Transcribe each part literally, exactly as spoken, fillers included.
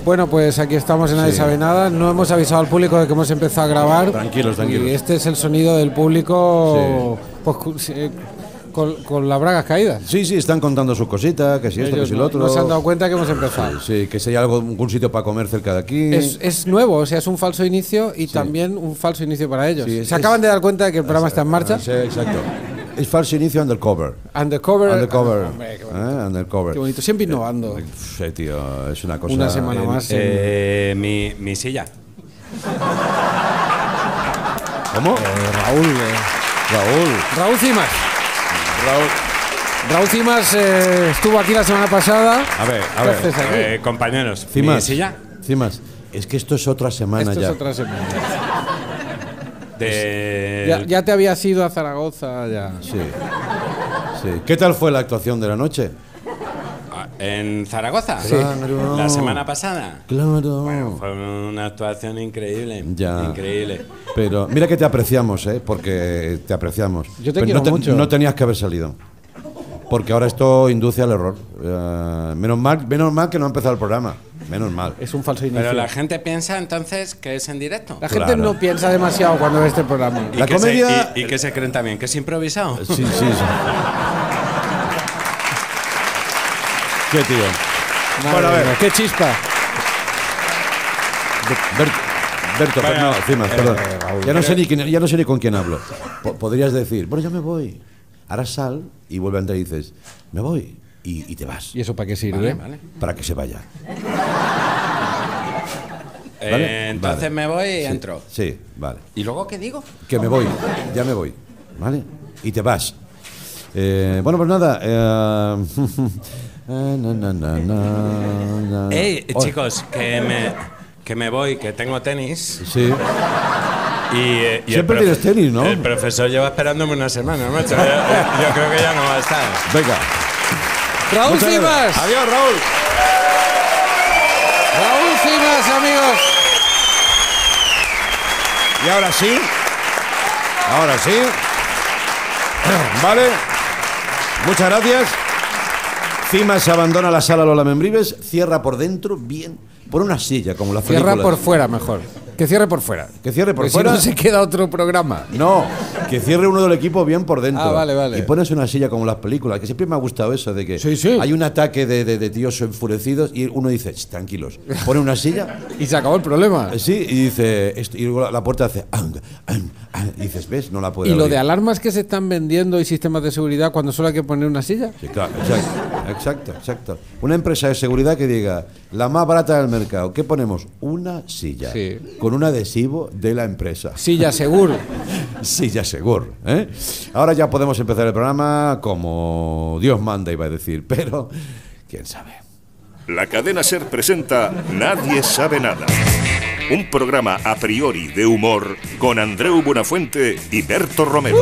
Bueno, pues aquí estamos en Nadie Sí. Sabe Nada. No hemos avisado al público de que hemos empezado a grabar. Tranquilos, tranquilos. Y este es el sonido del público pues, cu- sí, con, con las bragas caídas. Sí, sí, están contando sus cositas, que si esto, que Ellos si no, lo otro. no se han dado cuenta que hemos empezado. Sí, que si hay algo, algún sitio para comer cerca de aquí. Es, es nuevo, o sea, es un falso inicio y también un falso inicio para ellos. Sí, se es- acaban de dar cuenta de que el programa está en marcha. Sí, exacto. Es falso inicio undercover. Undercover. Undercover. Hombre, qué bonito. ¿Eh? Undercover. Qué bonito, siempre innovando. Sí, tío, es una cosa. Una semana en- más. Eh, mi, mi silla. ¿Cómo? Eh, Raúl. eh. Raúl. Raúl Cimas. Raúl. Raúl Cimas eh, estuvo aquí la semana pasada. A ver, a ¿Qué ver. haces aquí? Eh, compañeros, mi Cimas. silla Cimas. Es que esto es otra semana Esto ya. es otra semana. de... Ya, ya te habías ido a Zaragoza, ya. Sí. Sí. ¿Qué tal fue la actuación de la noche? ¿En Zaragoza? Sí. Claro. La semana pasada. Claro. Bueno, fue una actuación increíble. Ya. Increíble. Pero mira que te apreciamos, ¿eh? Porque te apreciamos. Yo te Pero quiero no mucho. No tenías que haber salido. Porque ahora esto induce al error. Eh, menos mal, menos mal que no ha empezado el programa. Menos mal. Es un falso inicio. Pero la gente piensa entonces que es en directo. La gente Claro. no piensa demasiado cuando ve este programa. ¿Y La que comedia- se, y, y que se creen también? ¿Que es improvisado? Sí, sí, sí. ¿Qué tío? Madre Bueno, a ver. mía, qué chispa. Ber- Berto, Bueno, no, Cimas, eh, perdón. Raúl. Ya no, sé ni quién- ya no sé ni con quién hablo. Po- podrías decir, bueno, ya me voy. Ahora sal y vuelve a entrar y dices, me voy. Y, y te vas. ¿Y eso para qué sirve? Vale, vale. Para que se vaya. Eh, Vale, entonces vale. me voy y Sí, entro. Sí, vale. ¿Y luego qué digo? Que me voy. Ya me voy. ¿Vale? Y te vas. Eh, bueno, pues nada. Eh, eh, na, na, na, na, na. Ey, Oh, chicos, que me, que me voy, que tengo tenis. Sí. Y, eh, y el Siempre profe- tienes tenis, ¿no? El profesor lleva esperándome una semana, macho. Yo, yo creo que ya no va a estar. Venga. Raúl Muchas Cimas. gracias. Adiós, Raúl. Raúl Cimas, amigos. Y ahora sí. Ahora sí. Vale. Muchas gracias. Cimas abandona la sala Lola Membrives, cierra por dentro, bien, por una silla, como la película. Cierra por fuera mejor. Que cierre por fuera. Que cierre por Porque fuera. Si no se queda otro programa. No, que cierre uno del equipo bien por dentro. Ah, vale, vale. Y pones una silla como las películas, que siempre me ha gustado eso, de que Sí, sí. hay un ataque de, de- de tíos enfurecidos y uno dice, "Ch, tranquilos, pone una silla, Y se acabó el problema. eh, sí, y dice, esto- y luego la, la puerta hace, "Ang, ang, ang", y dices, ¿ves? No la puede Y lo abrir. de alarmas que se están vendiendo y sistemas de seguridad cuando solo hay que poner una silla. Sí, claro, exacto, exacto, exacto. Una empresa de seguridad que diga, la más barata del mercado, ¿qué ponemos? Una silla, Sí. con un adhesivo de la empresa. Silla seguro. Silla seguro, ¿eh? Ahora ya podemos empezar el programa como Dios manda, iba a decir, pero quién sabe. La cadena SER presenta Nadie Sabe Nada. Un programa a priori de humor con Andreu Buenafuente y Berto Romero.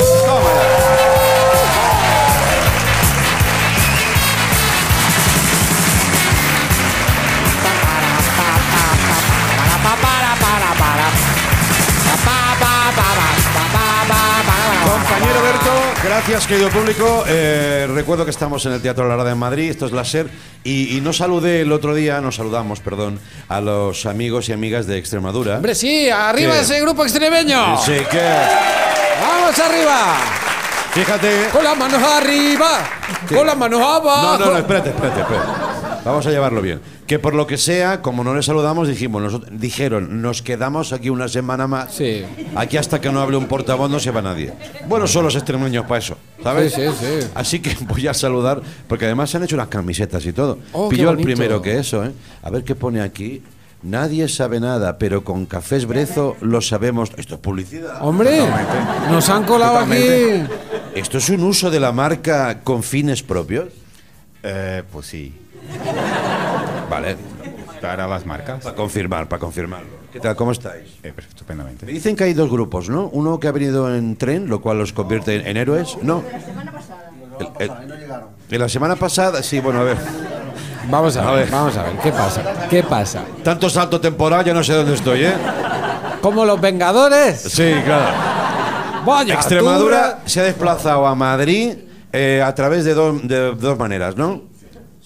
Compañero Berto, gracias querido público. Eh, recuerdo que estamos en el Teatro La Rada en Madrid, esto es la SER, y, y nos saludé el otro día, nos saludamos, perdón, a los amigos y amigas de Extremadura. Hombre, sí, arriba ¿Qué? ese grupo extremeño. Sí, que, ¡Vamos arriba! fíjate... Con las manos arriba, con las manos abajo. No, no, no, espérate, espérate, espérate. Vamos a llevarlo bien. Que por lo que sea, como no les saludamos, dijimos, nosotros, dijeron, nos quedamos aquí una semana más. Sí. Aquí hasta que no hable un portavoz no se va nadie. Bueno, son los extremeños para eso, ¿sabes? Sí, sí, sí. Así que voy a saludar, porque además se han hecho unas camisetas y todo. Oh, qué Pillo el bonito. primero que eso, ¿eh? A ver qué pone aquí. Nadie sabe nada, pero con Cafés Brezo lo sabemos. Esto es publicidad. Hombre, nos han colado Totalmente. aquí. ¿Esto es un uso de la marca con fines propios? Eh, pues sí, Vale, para las marcas. para confirmar, para confirmar. ¿Qué tal? ¿Cómo estáis? Eh, pues, estupendamente. Me dicen que hay dos grupos, ¿no? Uno que ha venido en tren, lo cual los convierte en, en héroes. No. El- el- En la semana pasada, sí, bueno, a ver. Vamos a, A ver, ver. vamos a ver, ¿qué pasa? ¿Qué pasa? Tanto salto temporal, ya no sé dónde estoy, ¿eh? ¿Como los Vengadores? Sí, claro. Vaya, Extremadura tú- se ha desplazado a Madrid eh, a través de, do- de dos maneras, ¿no? Sí.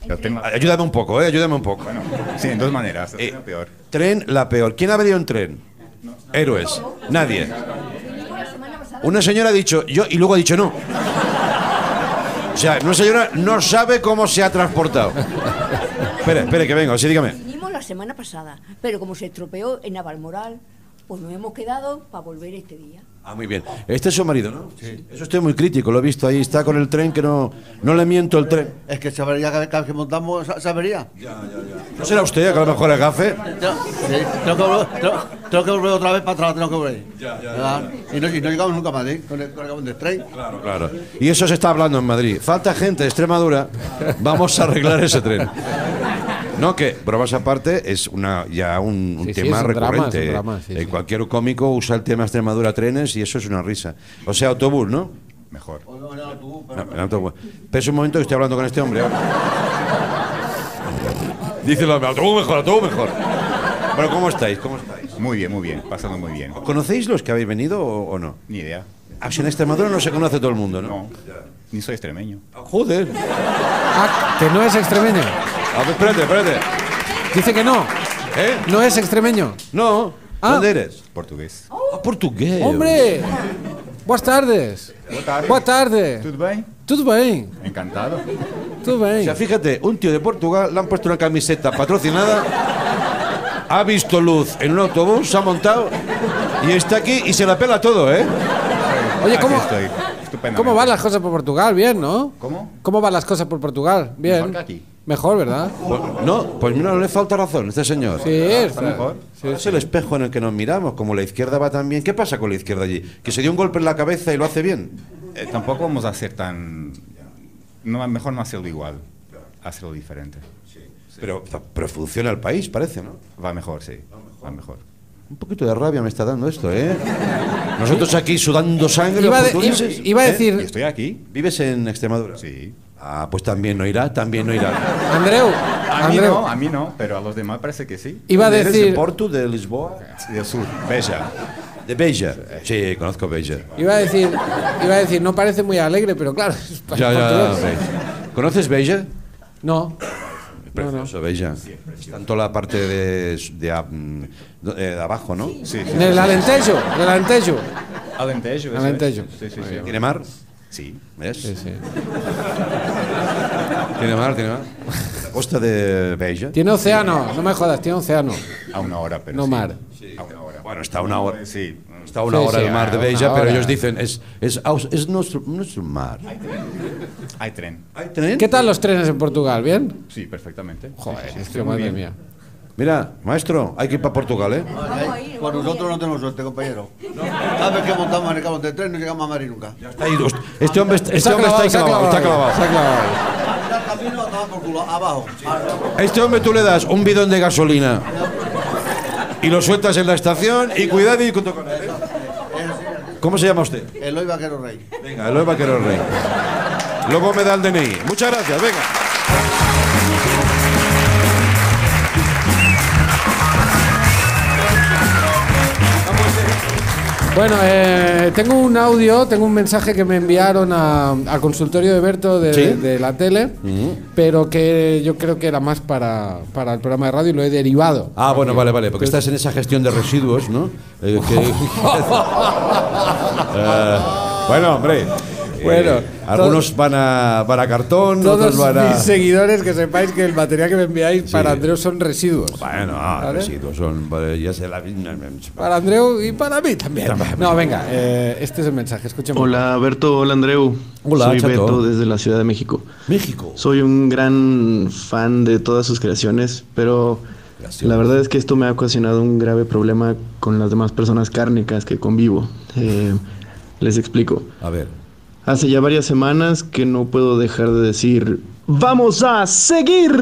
Yo tengo- Ayúdame un poco, ¿eh? Ayúdame un poco. Bueno, sí, en dos maneras. Eh, La peor. Tren, la peor. ¿Quién ha venido en tren? Héroes. Nadie. Una señora ha dicho yo y luego ha dicho no. O sea, una señora no sabe cómo se ha transportado. Espere, espere, que vengo, sí, dígame. Vinimos la semana pasada, pero como se estropeó en Navalmoral, pues nos hemos quedado para volver este día. Ah, muy bien. Este es su marido, ¿no? Sí. Eso estoy muy crítico, lo he visto ahí. Está con el tren que no, no le miento el tren. Es que se avería cada vez que montamos, se avería. ¿No será usted que a lo mejor es gafe? Sí, tengo que, volver, tengo, tengo que volver otra vez para atrás, tengo que volver. Ya, ya, ya. Y, no, y no llegamos nunca a Madrid con el, con el camión de tren. Claro, claro. Y eso se está hablando en Madrid. Falta gente de Extremadura, vamos a arreglar ese tren. No, que, bromas aparte, es una, ya un, un Sí, sí, tema es un drama, recurrente. es un drama, sí, Eh, sí. Cualquier cómico usa el tema Extremadura trenes y eso es una risa. O sea, autobús, ¿no? Mejor. No, en autobús. Pero es un momento que estoy hablando con este hombre ahora. Dice el hombre, autobús mejor, autobús mejor. Pero ¿cómo estáis? ¿Cómo estáis? Muy bien, muy bien. Pasando muy bien. ¿Conocéis los que habéis venido o, o no? Ni idea. Ah, si en Extremadura no se conoce todo el mundo, ¿no? No. Ni soy extremeño. Joder. Ah, que no es extremeño. A ver, espérate, espérate. Dice que no. ¿Eh? No es extremeño. No. Ah. ¿Dónde eres? Portugués. Ah, portugués. ¡Hombre! Boas tardes. Boa tarde. Boa tarde. ¿Todo bien? Tudo bem. Encantado. Tudo O bem. sea, fíjate, un tío de Portugal le han puesto una camiseta patrocinada, ha visto luz en un autobús, se ha montado y está aquí y se la pela todo, ¿eh? Oye, Aquí ¿cómo, estoy. Estupendamente. ¿cómo van las cosas por Portugal? Bien, ¿no? ¿Cómo? ¿Cómo van las cosas por Portugal? Bien. Mejor que aquí. Mejor, ¿verdad? Pues, no, pues mira, no le falta razón a este señor. Sí, está mejor. Es el espejo en el que nos miramos, como la izquierda va tan bien. ¿Qué pasa con la izquierda allí? ¿Que se dio un golpe en la cabeza y lo hace bien? Eh, tampoco vamos a hacer tan... No, mejor no hacerlo igual. Hacerlo diferente. Pero, pero funciona el país, parece, ¿no? Va mejor, sí. Va mejor. Un poquito de rabia me está dando esto, ¿eh? Nosotros aquí sudando sangre, Iba, los de- portugueses, iba- iba a ¿eh? ¿Y decir, estoy aquí? ¿Vives en Extremadura? Sí. Ah, pues también no irá, también no irá. Andreu, A mí Andreu, no, a mí no, pero a los demás parece que sí. iba a ¿Eres de decir, Porto, de Lisboa? Del sur. Beja. ¿De Beja? Sí, conozco Beja. iba a decir, iba a decir, no parece muy alegre, pero claro, es pa- Ya, ya, portugués. Beja. ¿Conoces Beja? No. Precioso, Beja. Está en toda la parte de, de, a- mm, de- de abajo, ¿no? Sí, sí. Del Alentejo, del Alentejo. Alentejo. eso Alentejo. es. Sí, sí, sí. ¿Tiene mar? Sí. ¿Ves? Sí, sí. ¿Tiene mar? ¿Tiene mar? La costa de Beja. Tiene océano, no me jodas, tiene océano. A una hora, pero No sí. mar. A una hora. Bueno, está a una hora. Sí. Está a una Sí, hora sí, el mar de a Beja, una pero hora. ellos dicen, es, es, aus- es nuestro, nuestro mar. Hay tren. ¿Hay tren? ¿Qué tal los trenes en Portugal? ¿Bien? Sí, perfectamente. Joder, Sí, sí, es sí, que muy madre bien. mía. Mira, maestro, hay que ir para Portugal, ¿eh? Pues nosotros no tenemos suerte, compañero. Cada vez que montamos en el camión de tren no llegamos a Madrid nunca. Está ahí, host- este hombre, este Se ha hombre clavado, está se ha clavado, está clavado, clavado. se ha clavado. Ya el camino estaba por culo, abajo. A este hombre tú le das un bidón de gasolina y lo sueltas en la estación y cuidado y junto con él. ¿eh? ¿Cómo se llama usted? Eloy Vaquero Rey. Venga, Eloy Vaquero Rey. Luego me da el D N I. Muchas gracias, venga. Bueno, eh, tengo un audio, tengo un mensaje que me enviaron a- al consultorio de Berto de, ¿Sí? de la tele, pero que yo creo que era más para, para el programa de radio y lo he derivado. Ah, bueno, vale, vale, porque estás en esa gestión de residuos, ¿no? Eh, que- Eh, bueno, hombre. eh, Bueno, algunos van a, van a cartón, Todos otros van a. mis seguidores, que sepáis que el material que me enviáis para Andreu son residuos. Bueno, ah, ¿Vale? residuos son. vale, Ya sé la. Para Andreu y para mí también. No, venga, eh, este es el mensaje, escuchemos. Hola Berto, hola Andreu. Hola, Soy chato. Beto desde la Ciudad de México. México. Soy un gran fan de todas sus creaciones, pero Gracias. la verdad es que esto me ha ocasionado un grave problema con las demás personas cárnicas que convivo. Eh, les explico. A ver. Hace ya varias semanas que no puedo dejar de decir ¡vamos a seguir!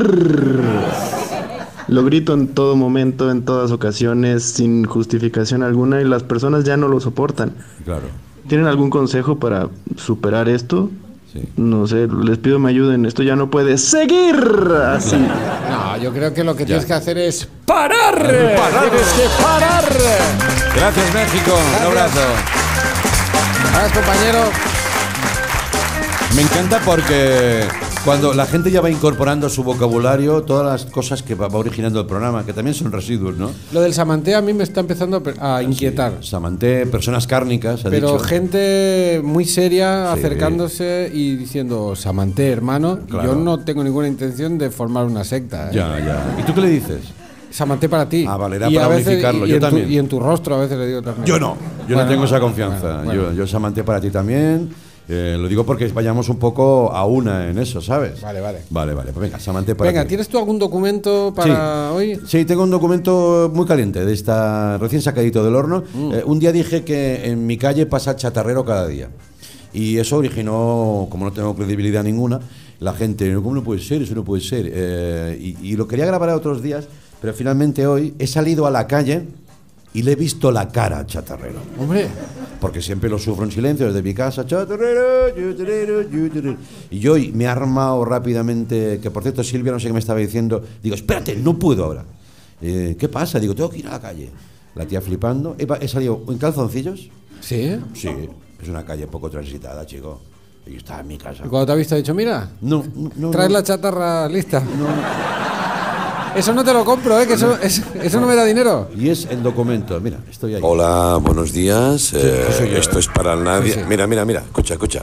Lo grito en todo momento, en todas ocasiones, sin justificación alguna, y las personas ya no lo soportan. Claro. ¿Tienen algún consejo para superar esto? Sí. No sé, les pido me ayuden. Esto ya no puede seguir así. No, yo creo que lo que tienes que hacer es parar. Parar. Tienes que parar. Gracias, México. Un abrazo. Gracias, compañero. Me encanta porque Cuando la gente ya va incorporando a su vocabulario todas las cosas que va va originando el programa, que también son residuos, ¿no? Lo del samanté a mí me está empezando a, pe- a inquietar. Sí, samanté, personas cárnicas, ha Pero dicho. gente muy seria Sí. acercándose y diciendo samanté, hermano. Claro. Yo no tengo ninguna intención de formar una secta. ¿eh? Ya, ya. ¿Y tú qué le dices? Samanté para ti. Ah, vale, era y para a veces- unificarlo, y yo en tu- también. y en tu rostro a veces le digo también. Yo no, yo Bueno, no tengo esa bueno, confianza. bueno, bueno. Yo, yo samanté para ti también. Eh, lo digo porque vayamos un poco a una en eso, ¿sabes? Vale, vale. Vale, vale. Pues venga, samanté para Venga, ti. ¿tienes tú algún documento para Sí. hoy? Sí, tengo un documento muy caliente, de esta recién sacadito del horno. Mm. Eh, un día dije que en mi calle pasa chatarrero cada día. Y eso originó, como no tengo credibilidad ninguna, la gente, ¿cómo no puede ser? Eso no puede ser. Eh, y, y lo quería grabar a otros días, pero finalmente hoy he salido a la calle y le he visto la cara al chatarrero. Hombre, Porque siempre lo sufro en silencio desde mi casa. Chatarrero, chatarrero, chatarrero. Y yo hoy me he armado rápidamente, que por cierto Silvia no sé qué me estaba diciendo. Digo, espérate, no puedo ahora. Eh, ¿Qué pasa? Digo, tengo que ir a la calle. La tía flipando. He, he salido en calzoncillos. ¿sí? Sí, es una calle poco transitada, chico. Y yo estaba en mi casa. Y cuando te ha visto ha dicho, mira, No, no, no. traes no. la chatarra lista. Eso no te lo compro, ¿eh? Que eso, es- eso no me da dinero. Y es el documento. Mira, estoy ahí. Hola, buenos días. Eh, sí, soy yo. esto es para nadie. Sí, sí. Mira, mira, mira. Escucha, escucha.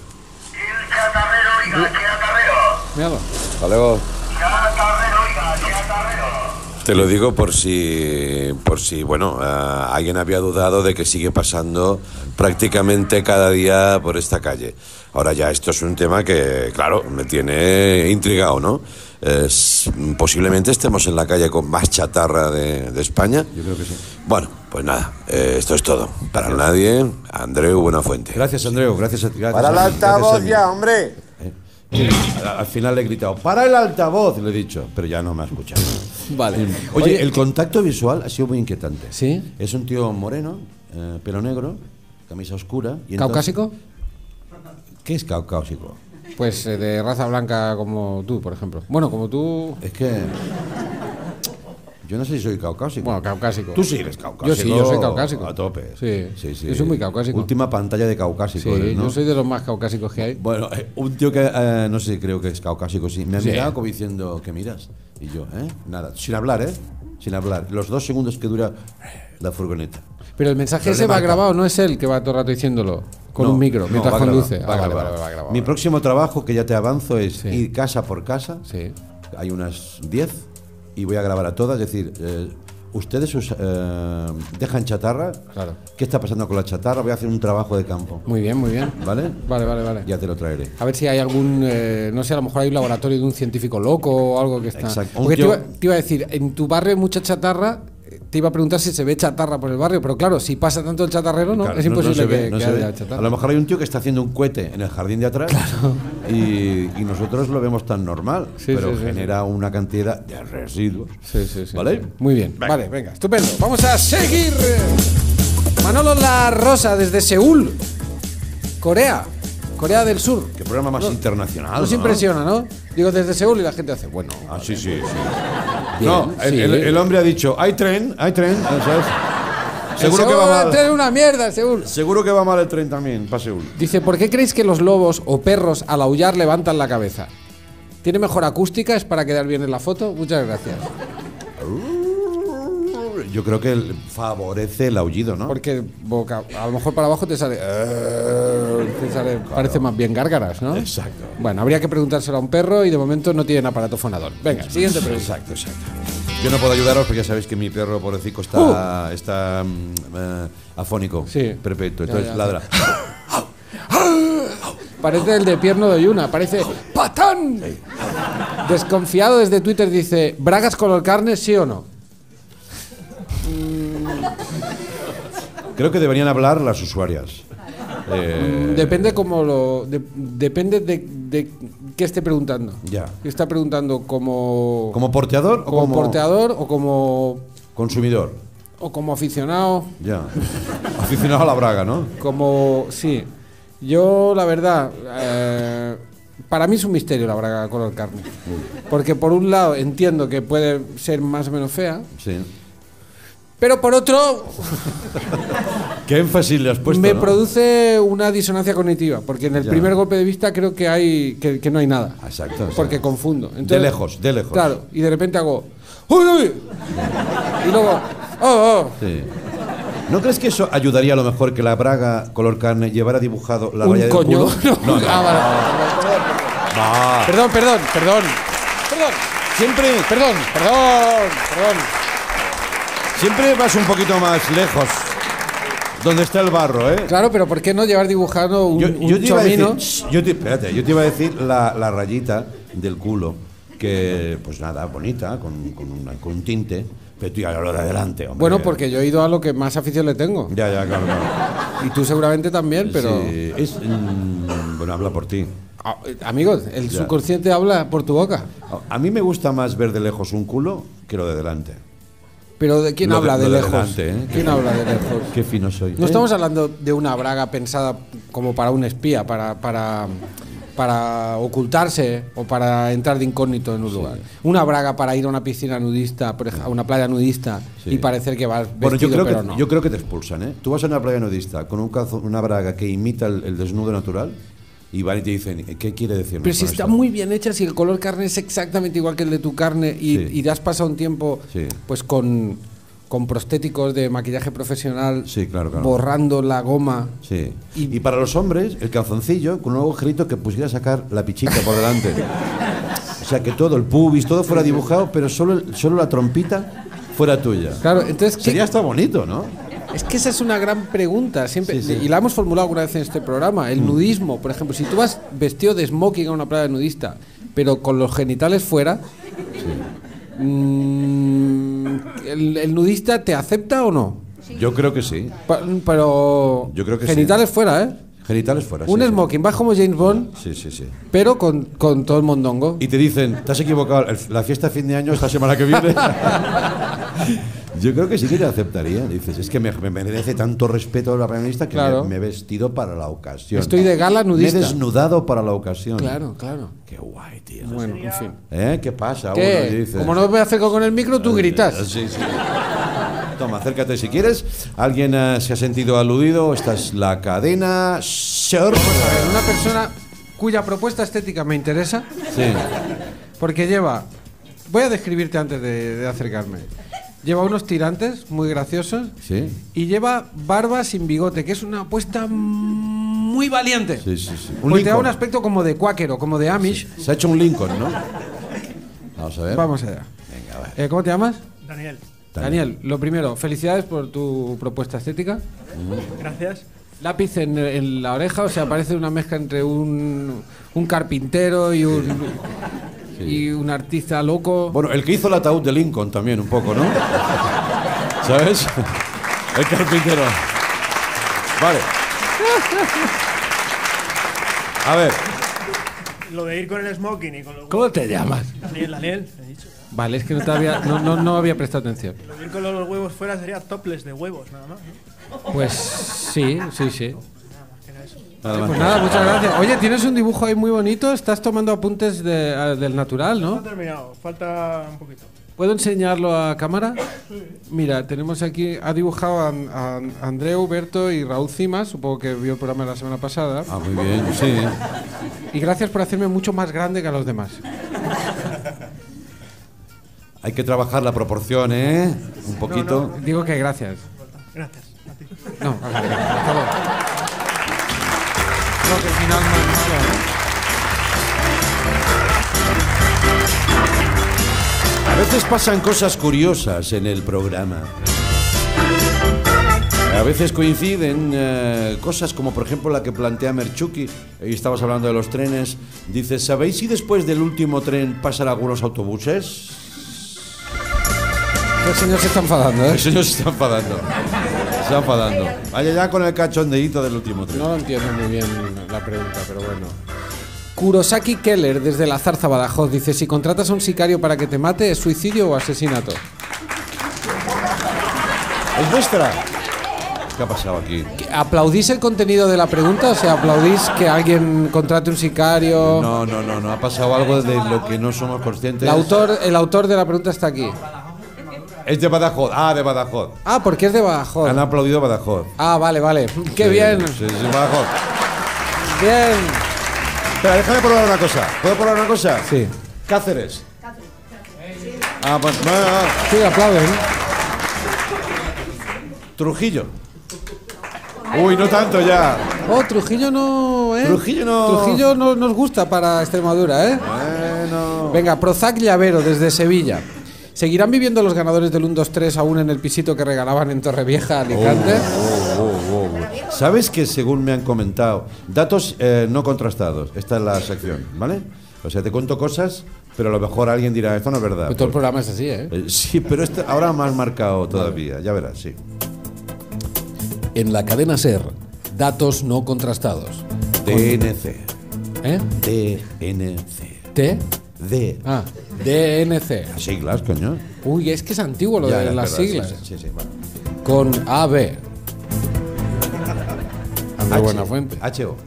Míralo. Hasta luego. Te lo digo por si, por si, bueno, eh, alguien había dudado de que sigue pasando prácticamente cada día por esta calle. Ahora ya esto es un tema que, claro, me tiene intrigado, ¿no? Es- posiblemente estemos en la calle con más chatarra de, de España. Yo creo que sí. Bueno, pues nada, eh, esto es todo. Para nadie, Andreu Buenafuente. Gracias, Andreu. Gracias a ti. gracias Para a el mí, gracias altavoz a mí. ya, hombre. Eh, al al final le he gritado, ¡para el altavoz! Le he dicho, pero ya no me ha escuchado. Vale. Oye, Oye, el contacto visual ha sido muy inquietante. ¿Sí? Es un tío moreno, eh, pelo negro, camisa oscura. Y entonces- ¿Caucásico? ¿Qué es caucásico? Pues eh, de raza blanca como tú, por ejemplo. Bueno, como tú... Es que... Yo no sé si soy caucásico. Bueno, caucásico. Tú sí eres caucásico. Yo sí, yo soy caucásico. A tope. Sí. sí, sí. Yo soy muy caucásico. Última pantalla de caucásico. Sí, eres, ¿no? yo soy de los más caucásicos que hay. Bueno, eh, un tío que eh, no sé, creo que es caucásico, sí. Me ha Sí. mirado como diciendo, ¿qué miras? Y yo, ¿eh? Nada, sin hablar, ¿eh? Sin hablar. Los dos segundos que dura la furgoneta. Pero el mensaje Pero ese le va marca. grabado, no es él que va todo el rato diciéndolo con No, un micro no, mientras va grabado, conduce. va Ah, vale, grabado. vale, va grabado. Mi próximo trabajo, que ya te avanzo, es Sí. ir casa por casa. Sí. Hay unas diez y voy a grabar a todas. Es decir, eh, ustedes us- eh, dejan chatarra. Claro. ¿Qué está pasando con la chatarra? Voy a hacer un trabajo de campo. Muy bien, muy bien. ¿Vale? Vale, vale, vale. Ya te lo traeré. A ver si hay algún, eh, no sé, a lo mejor hay un laboratorio de un científico loco o algo que está... Exacto. Un Porque te tío- iba, te iba a decir, en tu barrio hay mucha chatarra, eh, te iba a preguntar si se ve chatarra por el barrio, pero claro, si pasa tanto el chatarrero, ¿no? Claro, es imposible se ve, que, no que se haya ve. chatarra. A lo mejor hay un tío que está haciendo un cohete en el jardín de atrás y, y nosotros lo vemos tan normal, Sí, pero sí, sí, genera una cantidad de residuos. Sí, sí, sí. ¿Vale? sí. Muy bien. Vale, venga, estupendo. Vamos a seguir. Manolo La Rosa desde Seúl, Corea, Corea del Sur. Qué programa más internacional. Nos ¿no? impresiona, ¿no? Digo, desde Seúl y la gente hace, bueno. Ah, sí, sí, sí. Bien, no, el, sí. el- el hombre ha dicho, hay tren, hay tren, ¿sabes? Seguro El que va Seúl mal. tiene una mierda, Seúl. Seguro que va mal el tren también, para Seúl. Dice, ¿por qué creéis que los lobos o perros al aullar levantan la cabeza? ¿Tiene mejor acústica? ¿Es para quedar bien en la foto? Muchas gracias. Yo creo que el- favorece el aullido, ¿no? Porque boca, a lo mejor para abajo te sale... eh, te sale parece más bien gárgaras, ¿no? Exacto. Bueno, habría que preguntárselo a un perro y de momento no tienen aparato fonador. Venga, siguiente pregunta. Exacto, exacto. Yo no puedo ayudaros porque ya sabéis que mi perro pobrecito está, está mm, eh, afónico, Uh. Sí. perpetuo, Ya, entonces ya, ladra. Parece el de Pierno de Yuna, parece ¡patán! Desconfiado desde Twitter dice, ¿bragas color carne, sí o no? Creo que deberían hablar las usuarias. Eh, Depende como lo... de- depende de, de qué esté preguntando. Ya. ¿Está preguntando como... ¿Como porteador o como, como porteador o como... consumidor? o como aficionado? Ya. Aficionado a la braga, ¿no? Como... sí. Yo, la verdad... eh, para mí es un misterio la braga color carne. Porque por un lado entiendo que puede ser más o menos fea, Sí. Pero por otro, ¿Qué énfasis le has puesto? me ¿no? produce una disonancia cognitiva, porque en el Ya. primer golpe de vista creo que hay que, que no hay nada. Exacto. Porque sí. confundo. Entonces, De lejos, de lejos. Claro, y de repente hago ¡uy, uy! Y luego ¡oh, oh! Sí. ¿No crees que eso ayudaría a lo mejor que la braga color carne llevara dibujado la Un raya del coño. culo? No, ah, vale. Va. Perdón, perdón, perdón. Perdón, Siempre, perdón, perdón, perdón. siempre vas un poquito más lejos. Donde está el barro, ¿eh? Claro, pero ¿por qué no llevar dibujado un, Yo, un yo te iba a decir, chomino? shh, yo te, espérate, yo te iba a decir la, la rayita del culo, que pues nada, bonita, con, con, una- con un tinte, pero tú ya lo de adelante, hombre. Bueno, porque yo he ido a lo que más afición le tengo. Ya, ya, claro, claro. Y tú seguramente también, pero... Sí, es, mm, bueno, habla por ti. Ah, eh, amigos, el Ya. subconsciente habla por tu boca. A mí me gusta más ver de lejos un culo que lo de delante. Pero ¿de quién Lo habla de- de, lo de lejos? delante, ¿eh? ¿Quién habla de lejos? Qué fino soy. No ¿Eh? estamos hablando de una braga pensada como para un espía, para, para, para ocultarse o para entrar de incógnito en un lugar. Una braga para ir a una piscina nudista, por ej- a una playa nudista Sí. y parecer que vas vestido, Bueno, yo creo, pero que, no. yo creo que te expulsan, ¿eh? Tú vas a una playa nudista con un calzo- una braga que imita el, el desnudo natural y van y te dicen, ¿qué quiere decir? Pero si está muy bien hecha, si el color carne es exactamente igual que el de tu carne y, Sí. y te has pasado un tiempo Sí. pues con, con prostéticos de maquillaje profesional, Sí, claro, claro. borrando la goma. Sí. Y- Y, para los hombres, el calzoncillo con un agujerito que pusiera a sacar la pichica por delante. O sea, que todo, el pubis, todo fuera dibujado, pero solo, el- solo la trompita fuera tuya. Claro, entonces, ¿qué- Sería hasta bonito, ¿no? es que esa es una gran pregunta, siempre, Sí, sí. y la hemos formulado alguna vez en este programa. El nudismo, por ejemplo, si tú vas vestido de smoking a una playa nudista, pero con los genitales fuera, mm, ¿el, el nudista te acepta o no? Yo creo que sí. Pa- pero Yo creo que genitales sí. fuera, ¿eh? Genitales fuera. Un sí, sí. smoking, vas como James Bond, Sí, sí, sí. pero con, con todo el mondongo. Y te dicen, te has equivocado, el- la fiesta de fin de año esta semana que viene. Yo creo que sí que te aceptaría. Dices, es que me, me merece tanto respeto a la periodista que Claro. me, me he vestido para la ocasión. Estoy de gala nudista. Me he desnudado para la ocasión. Claro, claro. Qué guay, tío. Bueno, en fin. ¿Eh? ¿Qué pasa? ¿Qué? Uno dice- Como no me acerco con el micro, tú gritas. Sí, sí. Toma, acércate si quieres. ¿Alguien eh, se ha sentido aludido? Esta es la cadena Ser. Una persona cuya propuesta estética me interesa, Sí. porque lleva... Voy a describirte antes de, de acercarme. Lleva unos tirantes muy graciosos Sí. y lleva barba sin bigote, que es una apuesta muy valiente. Sí, sí, sí. Un Porque te da Lincoln. un aspecto como de cuáquero, como de Amish. Se ha hecho un Lincoln, ¿no? Vamos a ver. Vamos allá. Venga, a ver. Eh, ¿Cómo te llamas? Daniel, Daniel, lo primero, felicidades por tu propuesta estética. gracias. Lápiz en, en la oreja, o sea, parece una mezcla entre un, un carpintero y un, y un artista loco. Bueno, el que hizo el ataúd de Lincoln también, un poco, ¿no? ¿Sabes? El carpintero. Vale. A ver. Lo de ir con el smoking y con los ¿Cómo te llamas? Daniel, Daniel, he dicho. Vale, es que no, te había, no, no, no había prestado atención. Lo de ir con los huevos fuera sería topless de huevos, nada más, ¿no? Pues sí, sí, sí. Nada más. Pues nada, muchas gracias. Oye, tienes un dibujo ahí muy bonito, estás tomando apuntes de- a- del natural, No ¿no? ha terminado, falta un poquito. ¿Puedo enseñarlo a cámara? Mira, tenemos aquí, ha dibujado a, a Andreu, Berto y Raúl Cimas, supongo que vio el programa de la semana pasada. Ah, muy bien, sí. Y gracias por hacerme mucho más grande que a los demás. Hay que trabajar la proporción, ¿eh? Un poquito. Digo que gracias. Gracias, a ti. No, vale, hasta luego. No, que el final más malo. A veces pasan cosas curiosas en el programa. A veces coinciden eh, cosas como por ejemplo la que plantea Merchuki, y estabas hablando de los trenes. Dice, ¿sabéis si después del último tren pasan algunos autobuses? El señor se está enfadando, ¿eh? El señor se está enfadando. Se está enfadando. Vaya ya con el cachondeíto del último tren. No lo entiendo muy bien la pregunta, pero bueno. Kurosaki Keller, desde la Zarza Badajoz, dice: si contratas a un sicario para que te mate, ¿es suicidio o asesinato? ¿Es vuestra? ¿Qué ha pasado aquí? ¿Aplaudís el contenido de la pregunta? O sea, ¿aplaudís que alguien contrate un sicario? No, no, no, no. Ha pasado algo de lo que no somos conscientes. El autor, el autor de la pregunta está aquí. Es de Badajoz. Ah, de Badajoz. Ah, porque es de Badajoz. Han aplaudido Badajoz. Ah, vale, vale. ¡Qué Sí, bien! Sí, sí, Badajoz. Bien. Espera, déjame probar una cosa. ¿Puedo probar una cosa? Sí. Cáceres. Ah, pues no, no, no. Sí, aplauden. Trujillo. Uy, no tanto ya. Oh, Trujillo no, ¿eh? Trujillo no. Trujillo no nos gusta para Extremadura, ¿eh? Bueno. Venga, Prozac Llavero, desde Sevilla. ¿Seguirán viviendo los ganadores del uno dos tres aún en el pisito que regalaban en Torrevieja, Alicante? Oh, oh, oh, oh. ¿Sabes que según me han comentado, datos eh, no contrastados? Esta es la sección, ¿vale? O sea, te cuento cosas, pero a lo mejor alguien dirá, esto no es verdad. Pues todo el programa es así, ¿eh? Eh, sí, pero este ahora más marcado todavía, ya verás, sí. En la cadena SER, datos no contrastados. D N C. ¿Eh? D N C. ¿T? D. Ah, D N C. Las siglas, coño. Uy, es que es antiguo lo Ya, de ya, las verdad, siglas. Sí, sí, sí, bueno. Con A B. Andrés H, Buenafuente. H O.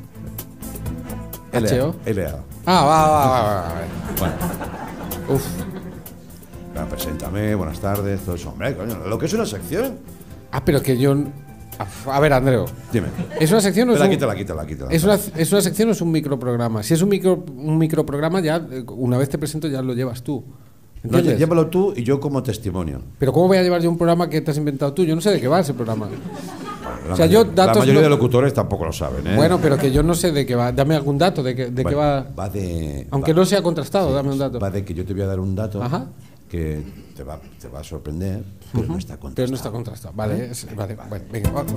H O. L A. Ah, va, va, va, va, va. Bueno, Uf. va, preséntame, buenas tardes, todo eso. Hombre, coño, lo que es una sección. Ah, pero que yo... A ver, Andreu. Dime. ¿Es una sección o es Espera, un... quítala, quítala, quítala. ¿Es una, ¿Es una sección o es un microprograma? Si es un, micro, un microprograma, ya eh, una vez te presento ya lo llevas tú. No, ¿Entiendes? llévalo tú y yo como testimonio. Pero ¿cómo voy a llevar yo un programa que te has inventado tú? Yo no sé de qué va ese programa. La, O sea, yo la datos mayoría no- de locutores tampoco lo saben, ¿eh? Bueno, pero que yo no sé de qué va. Dame algún dato de, que, de qué Bueno, va. va de... Aunque va- no sea contrastado, sí, dame un dato. Va de que yo te voy a dar un dato Ajá. que te va, te va a sorprender, pero no está contrastado. Pero no está contrastado. Vale, es- vale, bueno, venga, va.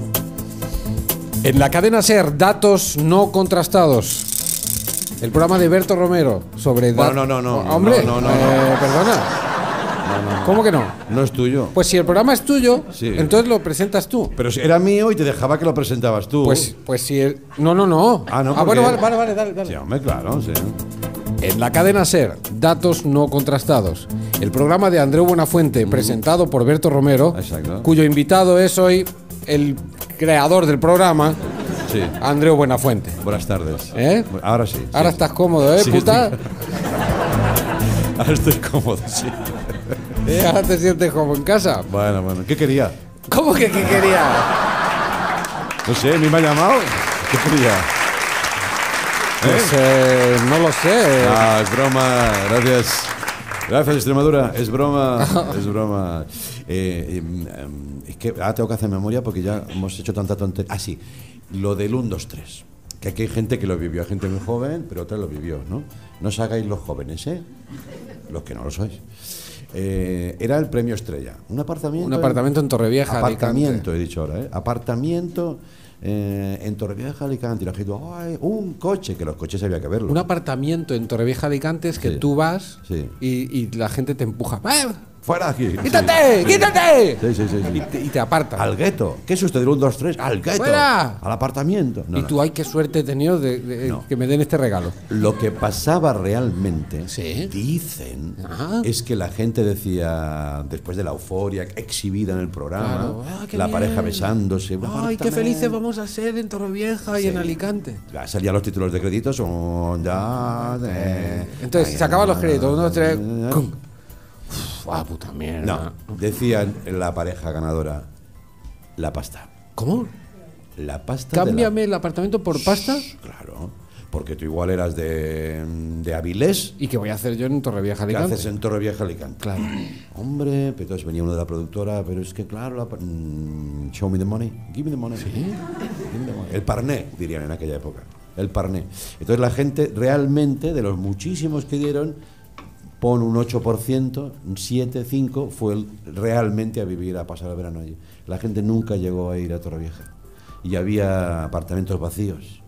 En la cadena SER, datos no contrastados. El programa de Berto Romero sobre Bueno, dat- no, no, no, Oh, no, Hombre, no, no, no, eh, perdona. ¿Cómo que no? No es tuyo. Pues si el programa es tuyo, Sí. entonces lo presentas tú. Pero si era mío y te dejaba que lo presentabas tú. Pues, pues si el... No, no, no. Ah, no, Ah, bueno, porque- vale, vale, vale, dale, dale. Sí, hombre, claro, sí. En la cadena SER, datos no contrastados. El programa de Andreu Buenafuente, presentado por Berto Romero, Exacto. cuyo invitado es hoy el creador del programa, Sí. Andreu Buenafuente. Buenas tardes. ¿Eh? Ahora sí. Ahora sí. estás cómodo, ¿eh, Sí, puta? estoy- Ahora estoy cómodo, sí. ¿Eh? Ahora te sientes como en casa. Bueno, bueno. ¿Qué quería? ¿Cómo que qué quería? No sé, ¿ni me ha llamado? ¿Qué quería? Pues eh, no lo sé. Ah, es broma. Gracias. Gracias, Extremadura. Es broma. Es broma. Eh, em, em, es que ahora tengo que hacer memoria porque ya hemos hecho tanta tontería. Ah, sí. Lo del uno, dos, tres. Que aquí hay gente que lo vivió. Hay gente muy joven, pero otra lo vivió, ¿no? No os hagáis los jóvenes, ¿eh? Los que no lo sois. Eh, era el premio Estrella. Un apartamento. Un apartamento en Torrevieja, Apartamento, Alicante. he dicho ahora, ¿eh? Apartamento eh, en Torrevieja, Alicante. Y la gente, ¡ay! Un coche, que los coches había que verlos. Un apartamento en Torrevieja Alicante es que Sí. tú vas Sí. y, y la gente te empuja. ¡Eh! ¡Fuera de aquí! ¡Quítate! Sí. ¡Quítate! Sí, sí, sí. sí. Y te, y te apartan. Al gueto. ¿Qué es usted del uno, dos, tres? Al gueto. ¡Fuera! Al apartamento. No, y no. tú, ay, qué suerte he tenido de, de- No. que me den este regalo. Lo que pasaba realmente, Sí. dicen, Ajá. es que la gente decía, después de la euforia exhibida en el programa, Claro. Ah, qué la bien. pareja besándose. un Ay, qué apartamento. felices vamos a ser en Torrevieja y Sí. en Alicante. Ya salían los títulos de créditos, son ya de- Entonces, se acaban los créditos. Uno, dos, tres. No, ¡cum! Uf, ah, puta mierda. decían la pareja ganadora, la pasta. ¿Cómo? La pasta. de la- Cámbiame el apartamento por pasta. Claro, porque tú igual eras de, de Avilés. ¿Y qué voy a hacer yo en Torrevieja ¿Qué Alicante? haces en Torrevieja, Alicante? Claro. Hombre, pero entonces venía uno de la productora, pero es que claro, la pa- mm, show me the money, give me the money. Give me the money. El parné, dirían en aquella época. El parné. Entonces la gente realmente, de los muchísimos que dieron, pon un ocho por ciento, un siete, cinco, fue el- realmente a vivir, a pasar el verano allí. La gente nunca llegó a ir a Torrevieja. Y había apartamentos vacíos.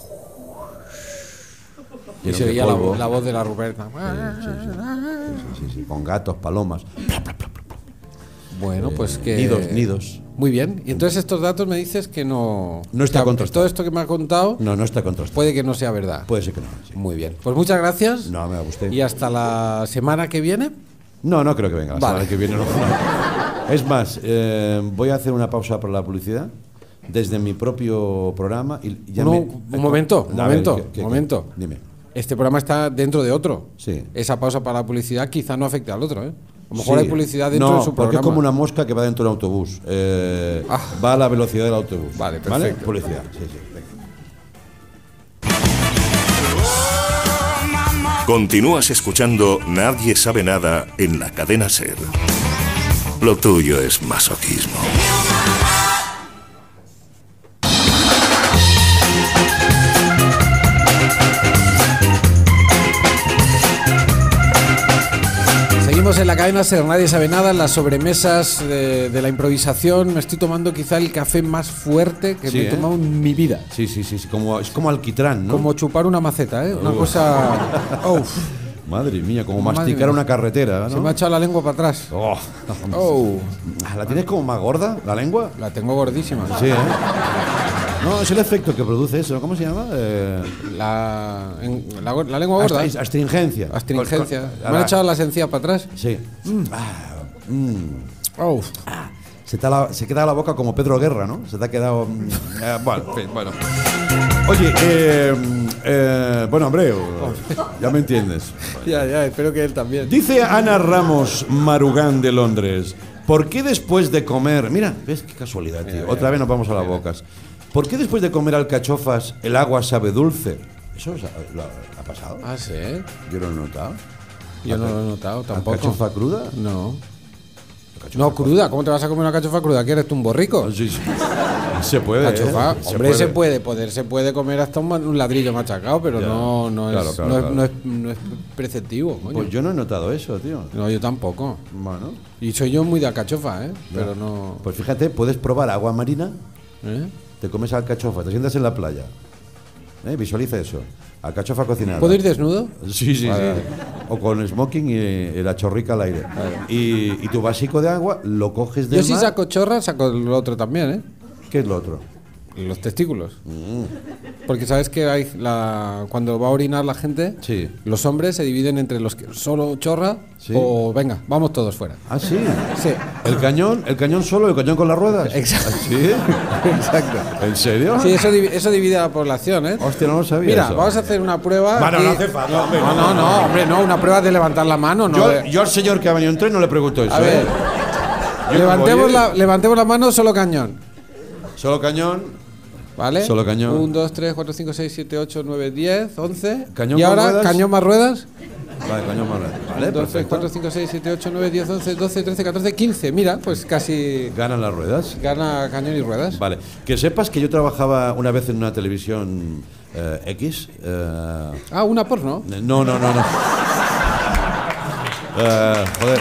Y Llenos se de oía la, polvo. la voz de la Ruberta. Sí, sí, sí, sí, sí, con gatos, palomas. Bueno, pues que... Nidos, nidos. Muy bien. Y entonces estos datos me dices que no... No está que contrastado. Todo esto que me ha contado No, no está contrastado. puede que no sea verdad. Puede ser que no. sí. Muy bien. Pues muchas gracias. No, me guste. Y hasta la semana que viene. No, no creo que venga. La Vale. semana que viene no. Es más, eh, voy a hacer una pausa para la publicidad desde mi propio programa. Y ya No, me- un momento, un A ver, momento, ¿qué- qué- un qué? momento. Dime. Este programa está dentro de otro. Sí. Esa pausa para la publicidad quizá no afecte al otro, ¿eh? A lo mejor Sí. hay publicidad dentro no, de su porque programa. es como una mosca que va dentro de un autobús. Eh, Ah. Va a la velocidad del autobús. Vale, perfecto. Publicidad, sí, sí. Venga. Continúas escuchando Nadie sabe nada en la cadena SER. Lo tuyo es masoquismo. Seguimos en la cadena SER, Nadie sabe nada, en las sobremesas de, de la improvisación. Me estoy tomando quizá el café más fuerte que Sí, me he ¿eh? tomado en mi vida. Sí, sí, sí, sí, como, es como alquitrán, ¿no? Como chupar una maceta, ¿eh? Una Uf. cosa... Uf, Madre mía, como Madre masticar mía. una carretera, ¿no? se me ha echado la lengua para atrás. Oh. Oh, ¿La tienes como más gorda, la lengua? la tengo gordísima. Sí, ¿eh? No, es el efecto que produce eso, ¿cómo se llama? Eh, La, en- la, go- la lengua gorda. ast- astringencia. Astringencia. Con- con- Me han echado las encías para atrás. Sí. Ah, mm. Uf. Se, te ha la- se queda la boca como Pedro Guerra, ¿no? Se te ha quedado... mm, eh, bueno, en fin, bueno. Oye, eh, eh, bueno, hombre, ya me entiendes. Ya, ya, espero que él también. Dice Ana Ramos Marugán de Londres, ¿por qué después de comer... Mira, ves qué casualidad, tío. Otra vez nos vamos a las bocas. ¿Por qué después de comer alcachofas el agua sabe dulce? ¿Eso os ha, lo ha- ha pasado? Ah, sí. Yo no lo he notado. Yo no lo he notado tampoco. ¿Alcachofa cruda? No. No, cruda. ¿Cómo te vas a comer una cachofa cruda? ¿Que eres tú un borrico? Sí, sí. Se puede. Cachofa. ¿eh? Hombre, se puede. Poder se puede comer hasta un, ma- un ladrillo machacado, pero Ya. no, no, Claro, es, claro, no, es, claro. no es- no es preceptivo. Coño. Pues yo no he notado eso, tío. No, yo tampoco. Bueno. Y soy yo muy de alcachofa, ¿eh? Pero no... Pues fíjate, puedes probar agua marina, ¿Eh? te comes alcachofa, te sientas en la playa. ¿Eh? Visualiza eso. Alcachofa cocinada. ¿Puedo ir desnudo? Sí, sí, Vale, sí. O con smoking y, y la chorrica al aire. Y, y tu vasico de agua lo coges del Yo si mar. saco chorra, saco el otro también, ¿eh? ¿Qué es lo otro? Los testículos. Mm. Porque sabes que hay la cuando va a orinar la gente, Sí. los hombres se dividen entre los que solo chorra Sí. o venga, vamos todos fuera. Ah, sí. Sí. ¿El cañón? ¿El cañón solo? ¿El cañón con las ruedas? Exacto. ¿Ah, ¿Sí? Exacto. ¿En serio? Sí, eso, divi- eso divide a la población, ¿eh? Hostia, no lo sabía. Mira, eso. vamos a hacer una prueba. Bueno, aquí. no hace falta, hombre, No, no, no, no, hombre, no, una prueba de levantar la mano, no. Yo, de- yo al señor que ha venido en tren no le pregunto eso. A ver, ¿eh? Yo levantemos voy, ¿eh? la, levantemos la mano, solo cañón. Solo cañón. ¿Vale? Solo cañón. uno, dos, tres, cuatro, cinco, seis, siete, ocho, nueve, diez, once. Cañón y con ahora, ruedas. cañón más ruedas. Vale, cañón más grande. Vale, uno, dos, tres, perfecto. cuatro, cinco, seis, siete, ocho, nueve, diez, once, doce, trece, catorce, quince. Mira, pues casi Ganan las ruedas. gana cañón y ruedas. Vale. Que sepas que yo trabajaba una vez en una televisión eh, X. eh, Ah, una porno. no, no, no, no. Eh, joder.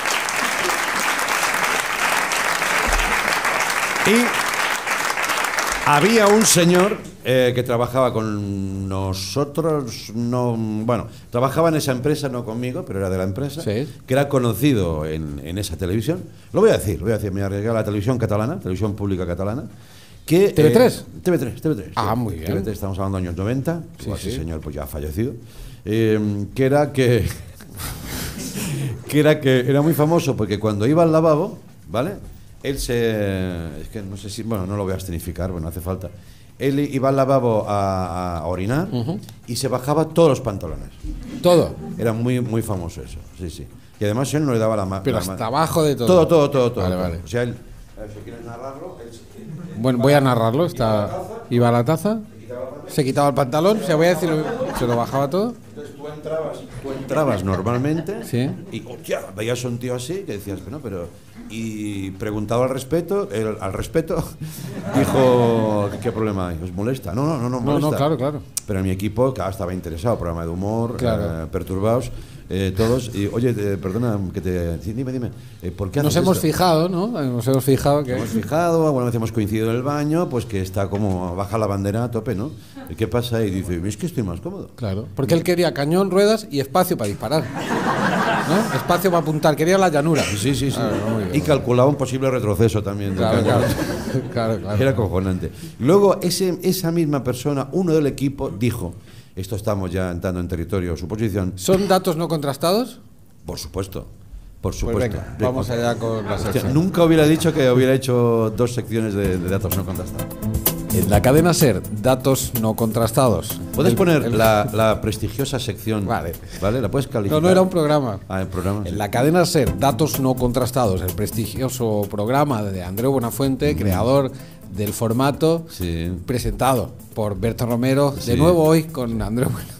Y había un señor eh, que trabajaba con nosotros, no, bueno, trabajaba en esa empresa, no conmigo, pero era de la empresa, Sí. que era conocido en, en esa televisión. Lo voy a decir, lo voy a decir, me arriesgué a la televisión catalana, televisión pública catalana. Que, ¿T V tres? eh, T V tres, T V tres. Ah, sí. muy bien. T V tres, estamos hablando de años noventa, Sí, ese sí. señor pues ya ha fallecido, eh, que era que, que era que era muy famoso porque cuando iba al lavabo, ¿vale? Él se... Es que no sé si... Bueno, no lo voy a escenificar, bueno, hace falta. Él iba al lavabo a, a orinar y se bajaba todos los pantalones. Todo. Era muy muy famoso eso, sí, sí. Y además él no le daba la mano. Pero hasta abajo de todo. Todo, todo, todo, todo. Vale, todo. vale. O sea, él... a ver, si quieres narrarlo, él se- Bueno, voy a narrarlo. Está... Iba a la taza, se quitaba el pantalón, se voy a decir, se lo bajaba todo. Entonces tú entrabas, tú entrabas normalmente Sí. y hostia, veías a un tío así que decías, pero, pero y preguntado al respeto, él, al respeto, dijo, ¿qué problema hay? ¿Os molesta? No, no, no, no No, molesta. no, claro, claro. Pero mi equipo, claro, estaba interesado, programa de humor, Claro. eh, perturbados, eh, todos. Y oye, eh, perdona, que te. Sí, dime, dime. eh, ¿Por qué Nos haces hemos esto? fijado, ¿no? Nos hemos fijado que... Hemos fijado, alguna vez hemos coincidido en el baño, pues que está como baja la bandera a tope, ¿no? ¿Y qué pasa? Y dice, es que estoy más cómodo. Claro, porque él quería cañón, ruedas y espacio para disparar. ¿No? Espacio para apuntar, quería la llanura. Sí, sí, sí. Claro, muy bien. Y calculaba un posible retroceso también. del Claro, cañón. claro, claro, claro. Era acojonante. Luego, ese, esa misma persona, uno del equipo, dijo, esto estamos ya entrando en territorio, suposición, ¿Son datos no contrastados? por supuesto, por Pues supuesto. venga, De- vamos allá con la Hostia, sección. nunca hubiera dicho que hubiera hecho dos secciones de, de datos no contrastados. En la cadena SER, datos no contrastados. Puedes El- poner el- la, la prestigiosa sección. Vale. ¿Vale? ¿La puedes calificar? No, no era un programa. Ah, el programa. En sí. la cadena SER, datos no contrastados, el prestigioso programa de Andreu Buenafuente, creador del formato, Sí. presentado por Berto Romero, Sí. de nuevo hoy con Andreu Buenafuente.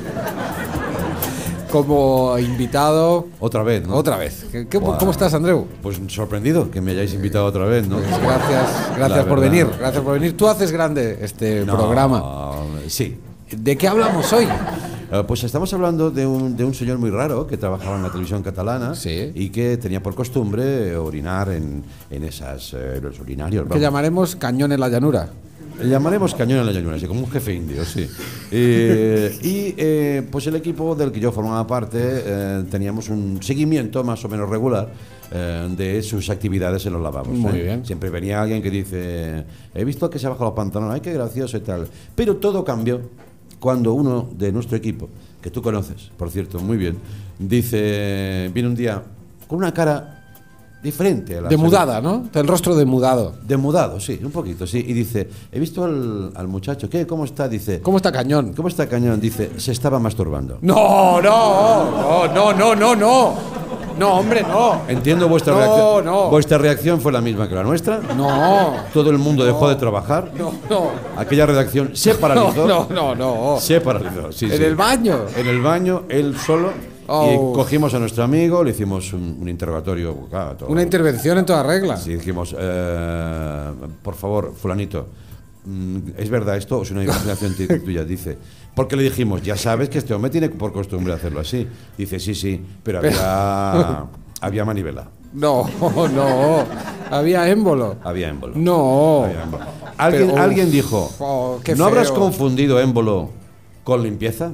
Como invitado. Otra vez, ¿no? Otra vez. ¿Qué- qué- Buah. ¿Cómo estás, Andreu? Pues sorprendido que me hayáis invitado otra vez, ¿no? Pues gracias, gracias La por verdad. venir. Gracias por venir. Tú haces grande este No, programa. Sí. ¿De qué hablamos hoy? Eh, Pues estamos hablando de un, de un señor muy raro que trabajaba en la televisión catalana Sí. y que tenía por costumbre orinar en, en esas, eh, los urinarios. Que vamos. llamaremos Cañón en la Llanura. Le llamaremos Cañón en la Llanura, así como un jefe indio, sí. Eh, y eh, pues el equipo del que yo formaba parte eh, teníamos un seguimiento más o menos regular eh, de sus actividades en los lavabos. Muy ¿eh? bien. Siempre venía alguien que dice, he visto que se ha bajado los pantalones, ay, qué gracioso y tal. Pero todo cambió cuando uno de nuestro equipo, que tú conoces, por cierto, muy bien, dice, viene un día con una cara diferente a la Demudada, ¿no? El rostro demudado. Demudado, sí, un poquito, sí. Y dice, he visto al, al muchacho, ¿qué? ¿Cómo está? Dice, ¿Cómo está Cañón? ¿cómo está Cañón? Dice, se estaba masturbando. No, no, no, no, no, no, no. No, hombre, no. Entiendo vuestra No, reacción. no. Vuestra reacción fue la misma que la nuestra. No. Todo el mundo dejó de trabajar. No, no. Aquella redacción se paralizó. No, no, no, no. Se paralizó, sí, En sí. el baño. En el baño, él solo. Oh. Y cogimos a nuestro amigo, le hicimos un, un interrogatorio. Claro, todo. Una intervención en toda regla. Sí, dijimos, eh, por favor, fulanito, mm, ¿es verdad esto o es una imaginación ti- tuya? Dice, porque le dijimos, ya sabes que este hombre tiene por costumbre hacerlo así. Dice, sí, sí, pero había, había manivela, No, no. Había émbolo. había émbolo. No. Había émbolo. Alguien, Pero, alguien uf, dijo, oh, qué ¿no habrás feo. confundido émbolo con limpieza?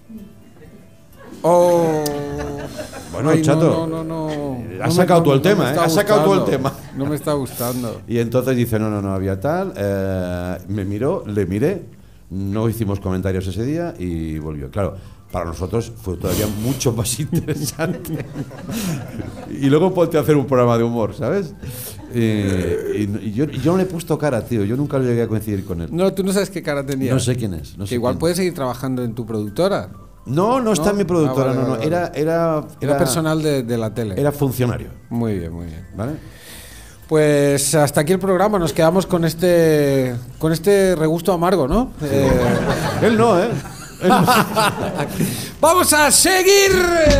Oh. Bueno, Ay, chato, No, no, no. no. has No sacado me- tú el no tema, me ¿eh? está Has sacado tú el gustando. tema. No me está gustando. Y entonces dice, no, no, no había tal. eh, me miró, le miré, no hicimos comentarios ese día y volvió. Claro, para nosotros fue todavía mucho más interesante. Y luego ponte a hacer un programa de humor, ¿sabes? Eh, y, y yo, y yo no le he puesto cara, tío. Yo nunca lo llegué a coincidir con él. No, tú no sabes qué cara tenía. No sé quién es. No Que sé igual quién. puedes seguir trabajando en tu productora. No, no está ¿No? en mi productora, Ah, vale, no, no. vale, Era, vale. era, Era personal de, de la tele. Era funcionario, Muy bien, muy bien. ¿vale? Pues hasta aquí el programa. Nos quedamos con este con este regusto amargo, ¿no? Eh, Él no, ¿eh? Él no. ¡Vamos a seguir!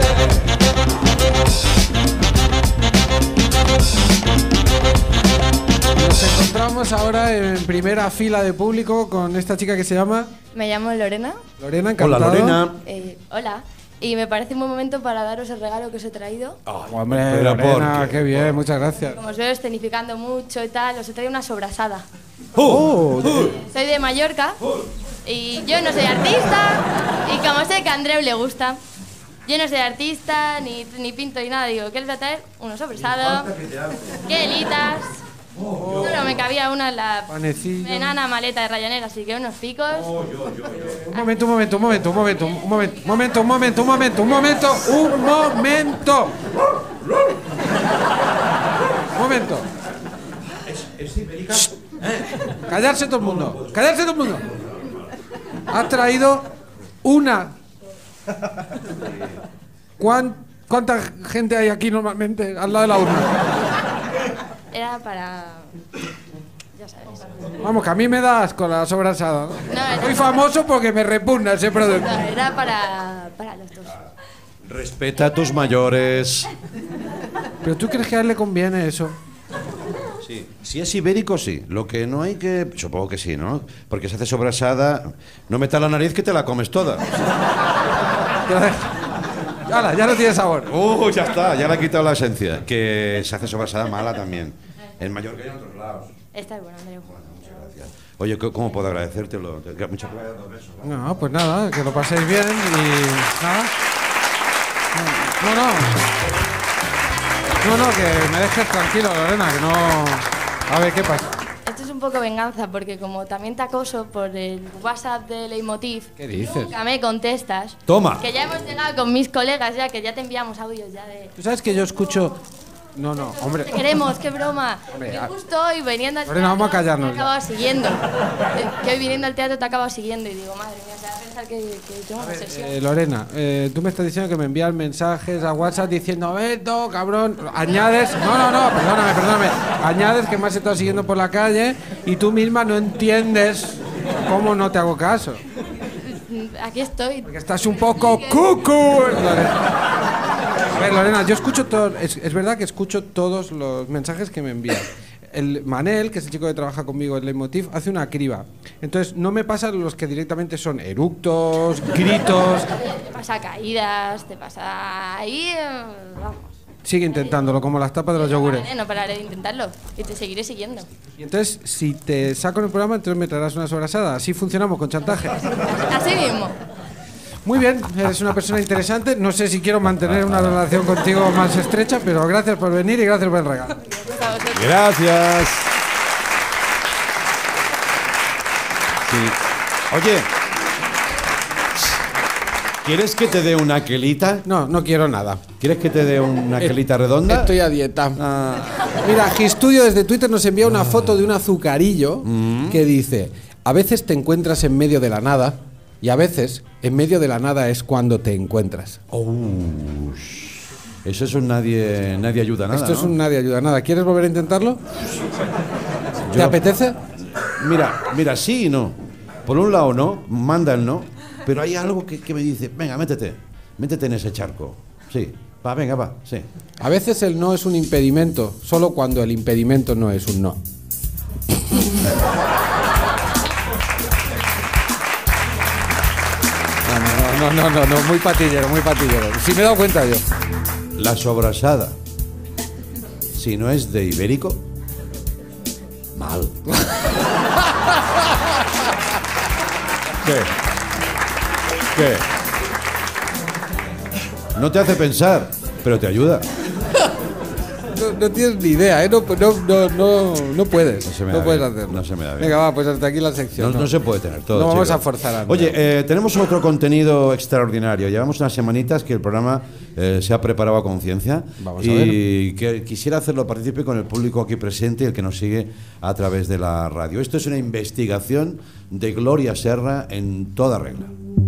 Nos encontramos ahora en primera fila de público con esta chica que se llama Me llamo Lorena. Lorena. Hola, Encantado. Lorena. Eh, hola. Y me parece un buen momento para daros el regalo que os he traído. Hombre, Pero Lorena, ¿por qué? qué bien, muchas gracias. Como os veo escenificando mucho y tal, os he traído una sobrasada. Oh, Soy de Mallorca y yo no soy artista. Y como sé que a Andreu le gusta, yo no soy artista, ni, ni pinto ni nada. Digo, ¿qué les voy a traer? Uno sobresado, quelitas. Solo me cabía una en la Panecillo. enana maleta de Ryanair, así que unos picos. Un momento, un momento, un momento, un momento, un momento, un momento, un momento, un momento, un momento, un momento. Un momento. Shh. Callarse todo el mundo. Callarse todo el mundo. Has traído una. ¿Cuán- ¿Cuánta gente hay aquí normalmente al lado de la urna? Era para... ya sabes. Vamos, que a mí me das con la sobrasada. ¿no? No, era- Soy famoso porque me repugna ese producto. No, era para, para los dos. Respeta a tus mayores. ¿Pero tú crees que a él le conviene eso? Sí. Si es ibérico, sí. Lo que no hay que... Supongo que sí, ¿no? Porque se hace sobrasada. No metas la nariz que te la comes toda. ¡Hala, ya no tiene sabor! Uh, ya está, ya le ha quitado la esencia. Que se hace sobrasada mala también. En Mallorca y en otros lados. Esta es buena, Andreu. Oye, ¿cómo ¿cómo puedo agradecértelo? Muchas gracias, dos besos. No, pues nada, que lo paséis bien y nada. No, no. No, no, que me dejes tranquilo, Lorena, que no... A ver, ¿qué pasa? Esto es un poco venganza, porque como también te acoso por el WhatsApp de Leitmotiv, ¿Qué dices? nunca me contestas. Toma. Que ya hemos llegado con mis colegas ya, que ya te enviamos audios ya de... Tú sabes que yo escucho No, no, hombre. Te queremos, qué broma. Hombre, que a- justo hoy viniendo al Lorena, teatro vamos a callarnos te ya. acababa siguiendo. Eh, Que hoy viniendo al teatro te acaba siguiendo y digo, madre mía, se va a pensar que, que tengo una obsesión. Eh, Lorena, eh, tú me estás diciendo que me envías mensajes a WhatsApp diciendo, Beto, cabrón, añades, no, no, no, perdóname, perdóname, añades que me has estado siguiendo por la calle y tú misma no entiendes cómo no te hago caso. Aquí estoy. Porque estás un poco cucu. Lorena. A ver, Lorena, yo escucho todo, es, es verdad que escucho todos los mensajes que me envías. El Manel, que es el chico que trabaja conmigo en Leitmotiv, hace una criba. Entonces, no me pasan los que directamente son eructos, gritos. Te pasa caídas, te pasa ahí. eh, Vamos. Sigue intentándolo, como las tapas de los yogures. Eh, No pararé de intentarlo y te seguiré siguiendo. Y entonces, si te saco en el programa, entonces me traerás una sobrasada. Así funcionamos con chantaje. Así mismo. Muy bien, eres una persona interesante. No sé si quiero mantener una relación contigo más estrecha, pero gracias por venir y gracias por el regalo. Gracias. Sí. Oye, ¿quieres que te dé una aquelita? No, no quiero nada. ¿Quieres que te dé una Eh, aquelita redonda? Estoy a dieta. Ah. Mira, Gistudio desde Twitter nos envía una foto de un azucarillo que dice: a veces te encuentras en medio de la nada y a veces en medio de la nada es cuando te encuentras. Oh, eso es un nadie, nadie ayuda a nada. Esto es ¿no? un nadie ayuda a nada. ¿Quieres volver a intentarlo? ¿Te Yo- apetece? Mira, mira, sí y no. Por un lado no, manda el no, pero hay algo que, que me dice, venga, métete, métete en ese charco. Sí, va, venga, va, sí. A veces el no es un impedimento, solo cuando el impedimento no es un no. No, no, no, no, no, muy patillero, muy patillero. Si me he dado cuenta yo. La sobrasada, si no es de ibérico, mal. ¿Qué? ¿Qué? No te hace pensar, pero te ayuda. No, no tienes ni idea, ¿eh? No, no, no, no, no puedes. No se me no da puedes bien, hacerlo. no se me da bien. Venga, va, pues hasta aquí la sección. No, no se puede tener todo. No vamos chicos. a forzar a Oye, eh, tenemos otro contenido extraordinario. Llevamos unas semanitas que el programa eh, se ha preparado a conciencia. Vamos a y que quisiera hacerlo partícipe con el público aquí presente y el que nos sigue a través de la radio. Esto es una investigación de Gloria Serra en toda regla.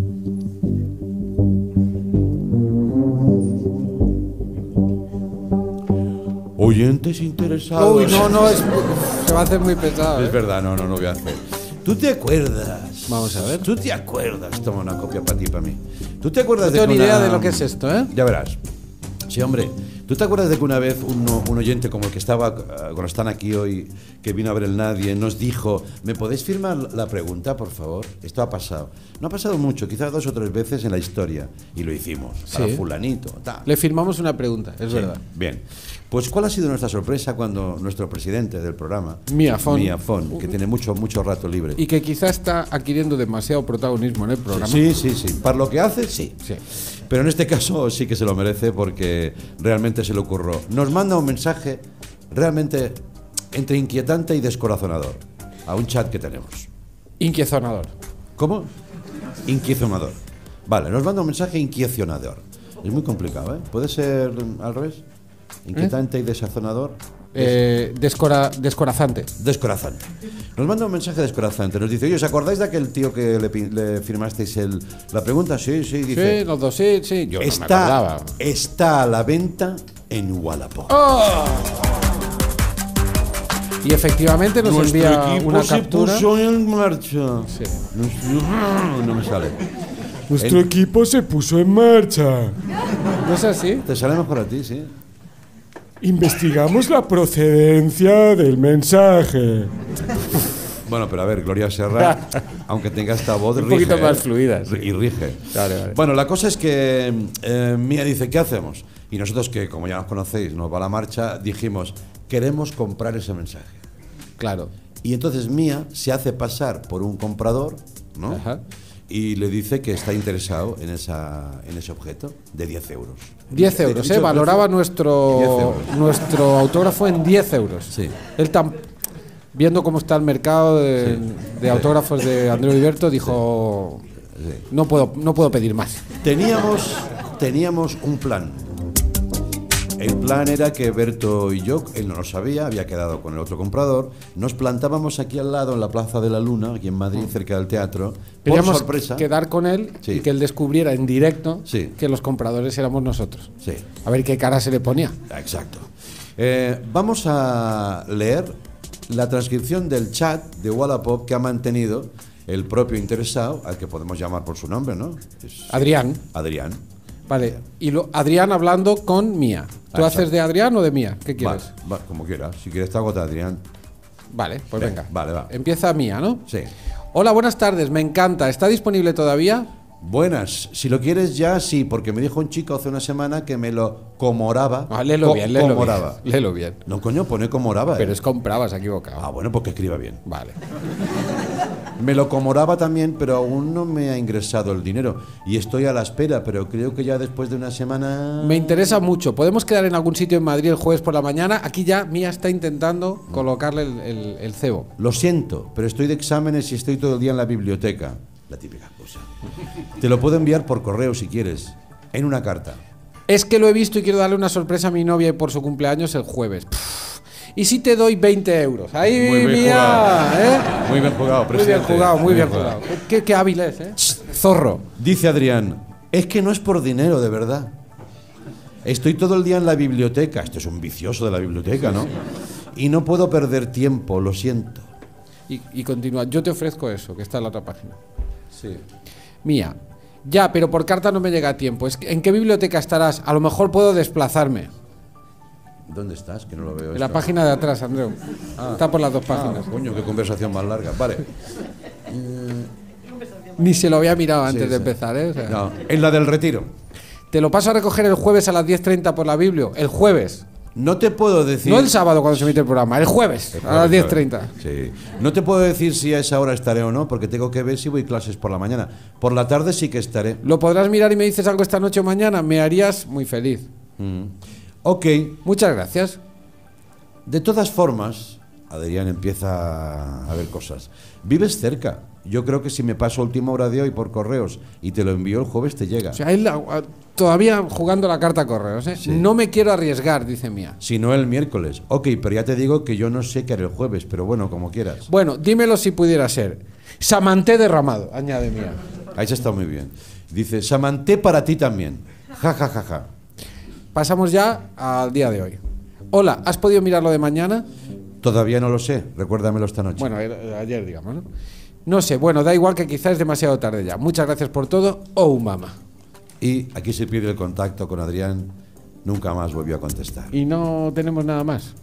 Oyentes interesados. Uy, no, no, es, se va a hacer muy pesado. Es ¿eh? verdad, no, no, no voy a hacer. ¿Tú te acuerdas? Vamos a ver. ¿Tú te acuerdas? Toma una copia para ti, para mí. ¿Tú te acuerdas No de tengo que ni idea una- de lo que es esto, ¿eh? Ya verás. Sí, hombre. ¿Tú te acuerdas de que una vez uno- un oyente como el que estaba, eh, cuando están aquí hoy, que vino a ver el Nadie, nos dijo, ¿me podéis firmar la pregunta, por favor? Esto ha pasado. No ha pasado mucho, quizás dos o tres veces en la historia. Y lo hicimos. Para Sí. fulanito. Tal. Le firmamos una pregunta, es Sí, verdad. Bien. Pues, ¿cuál ha sido nuestra sorpresa cuando nuestro presidente del programa, Mia Fon. Mia Fon, que tiene mucho, mucho rato libre. Y que quizá está adquiriendo demasiado protagonismo en el programa. Sí, sí, sí. Para lo que hace, sí. Sí. Pero en este caso sí que se lo merece porque realmente se le ocurrió. Nos manda un mensaje realmente entre inquietante y descorazonador a un chat que tenemos. Inquiezonador. ¿Cómo? Inquiecionador. Vale, nos manda un mensaje inquiecionador. Es muy complicado, ¿eh? ¿Puede ser mm, al revés? Inquietante y desazonador. Eh, descora- descorazante. Descorazante. Nos manda un mensaje descorazante. Nos dice, oye, ¿os acordáis de aquel tío que le, pi- le firmasteis el, la pregunta? Sí, sí, dice. Sí, los dos, sí, sí. Yo no me está, acordaba. está a la venta en Wallapop. ¡Oh! Y efectivamente nos Nuestro envía equipo una se captura. puso en marcha. Sí. Nuestro- No me sale. Nuestro En- equipo se puso en marcha. ¿No es así? Te sale mejor a ti, sí. Investigamos la procedencia del mensaje. Bueno, pero a ver, Gloria Serra, aunque tenga esta voz, Un rige, poquito ¿eh? más fluida, sí. Y rige. Vale, vale. Bueno, la cosa es que eh, Mía dice, ¿qué hacemos? Y nosotros, que como ya nos conocéis, nos va a la marcha, dijimos, queremos comprar ese mensaje. Claro. Y entonces Mía se hace pasar por un comprador, ¿no? Ajá. Y le dice que está interesado en, esa, en ese objeto de diez euros. diez euros, Dicho ¿eh? el Valoraba precio, nuestro, diez euros. nuestro autógrafo en diez euros. Sí. Él tam- viendo cómo está el mercado de, de autógrafos de Andreu Iberto, dijo, Sí. no puedo, no puedo pedir más. Teníamos, teníamos un plan. El plan era que Berto y yo, él no lo sabía, había quedado con el otro comprador, nos plantábamos aquí al lado en la Plaza de la Luna, aquí en Madrid, cerca del teatro. Por Queríamos sorpresa. quedar con él Sí. y que él descubriera en directo Sí. que los compradores éramos nosotros. Sí. A ver qué cara se le ponía. Exacto. Eh, vamos a leer la transcripción del chat de Wallapop que ha mantenido el propio interesado, al que podemos llamar por su nombre, ¿no? Es Adrián. Adrián. Vale. Y lo, Adrián hablando con Mía. ¿Tú Exacto. haces de Adrián o de Mía? ¿Qué quieres? Va, va, como quieras. Si quieres te hago de Adrián. Vale, pues Venga, venga. vale, va. Empieza Mía, ¿no? Sí. Hola, buenas tardes. Me encanta. ¿Está disponible todavía? Buenas. Si lo quieres ya, sí, porque me dijo un chico hace una semana que me lo comoraba. Ah, léelo Co- bien, léelo comoraba. bien. Léelo bien. No, coño, pone comoraba. Pero eh. es compraba, se ha equivocado. Ah, bueno, porque escriba bien. Vale. Me lo comoraba también, pero aún no me ha ingresado el dinero. Y estoy a la espera, pero creo que ya después de una semana... Me interesa mucho. ¿Podemos quedar en algún sitio en Madrid el jueves por la mañana? Aquí ya Mía está intentando colocarle el, el- el cebo. Lo siento, pero estoy de exámenes y estoy todo el día en la biblioteca. La típica cosa. Te lo puedo enviar por correo si quieres, en una carta. Es que lo he visto y quiero darle una sorpresa a mi novia por su cumpleaños el jueves. Pff, ¿y si te doy veinte euros? Ahí, Muy bien Mía, jugado. ¿eh? Muy bien jugado, Muy bien presidente. jugado, muy Muy bien bien jugado. Qué, qué hábil es, ¿eh? Zorro. Dice Adrián, es que no es por dinero, de verdad. Estoy todo el día en la biblioteca. Esto es un vicioso de la biblioteca, ¿no? Y no puedo perder tiempo, lo siento. Y, y continúa. Yo te ofrezco eso, que está en la otra página. Sí. Mía. Ya, pero por carta no me llega a tiempo. Es que, ¿en qué biblioteca estarás? A lo mejor puedo desplazarme. ¿Dónde estás? Que no lo veo. En la esto. página de atrás, Andreu. Ah. Está por las dos páginas. Ah, coño, qué conversación más larga. Vale. Ni se lo había mirado antes Sí, de sí. empezar, ¿eh? O sea, No, en la del retiro. Te lo paso a recoger el jueves a las diez treinta por la Biblio. El jueves. No te puedo decir... No el sábado cuando se emite el programa, el jueves, El a las jueves, diez jueves. treinta. Sí. No te puedo decir si a esa hora estaré o no, porque tengo que ver si voy clases por la mañana. Por la tarde sí que estaré. ¿Lo podrás mirar y me dices algo esta noche o mañana? Me harías muy feliz. Mm. Ok. Muchas gracias. De todas formas, Adrián empieza a ver cosas. Vives cerca. Yo creo que si me paso a última hora de hoy por correos y te lo envío el jueves, te llega. O sea, él ah, todavía jugando la carta a correos, ¿eh? Sí. No me quiero arriesgar, dice Mía. Si no, el miércoles. Ok, pero ya te digo que yo no sé qué haré el jueves, pero bueno, como quieras. Bueno, dímelo si pudiera ser. Samanté derramado, añade Mía. Ahí se está muy bien. Dice, Samanté para ti también. Ja, ja, ja, ja. Pasamos ya al día de hoy. Hola, ¿has podido mirar lo de mañana? Todavía no lo sé. Recuérdamelo esta noche. Bueno, eh, ayer, digamos, ¿no? No sé, bueno, da igual que quizás es demasiado tarde ya. Muchas gracias por todo. Oh, mamá. Y aquí se pierde el contacto con Adrián. Nunca más volvió a contestar. Y no tenemos nada más.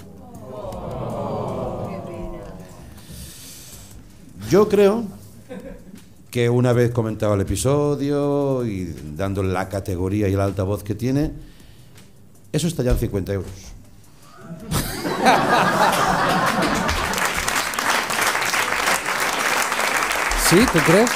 Yo creo que una vez comentado el episodio y dándole la categoría y el altavoz que tiene, eso está ya en cincuenta euros. ¿Sí? ¿Tú crees?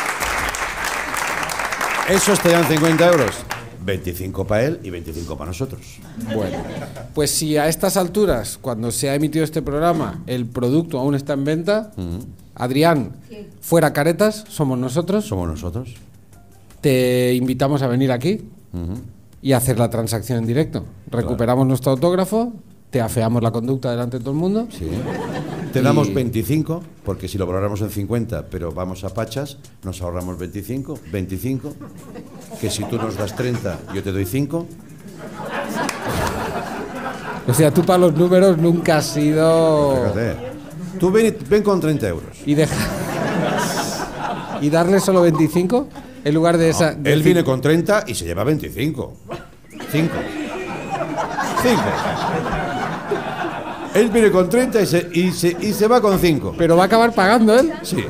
Eso está ya en cincuenta euros. veinticinco para él y veinticinco para nosotros. Bueno, pues si a estas alturas, cuando se ha emitido este programa, el producto aún está en venta, Uh-huh. Adrián, fuera caretas, somos nosotros. Somos nosotros. Te invitamos a venir aquí Uh-huh. y hacer la transacción en directo. Recuperamos nuestro autógrafo, te afeamos la conducta delante de todo el mundo. Sí. Te Y- damos veinticinco, porque si lo valoramos en cincuenta, pero vamos a pachas, nos ahorramos veinticinco, veinticinco, que si tú nos das treinta, yo te doy cinco. O sea, tú para los números nunca has sido... Fíjate. Tú ven, y- ven con treinta euros. Y deja... ¿Y darle solo veinticinco? En lugar de esa... de Él cin- viene con treinta y se lleva veinticinco. cinco. cinco. Él viene con treinta y se, y se, y se va con cinco. Pero va a acabar pagando él. Sí.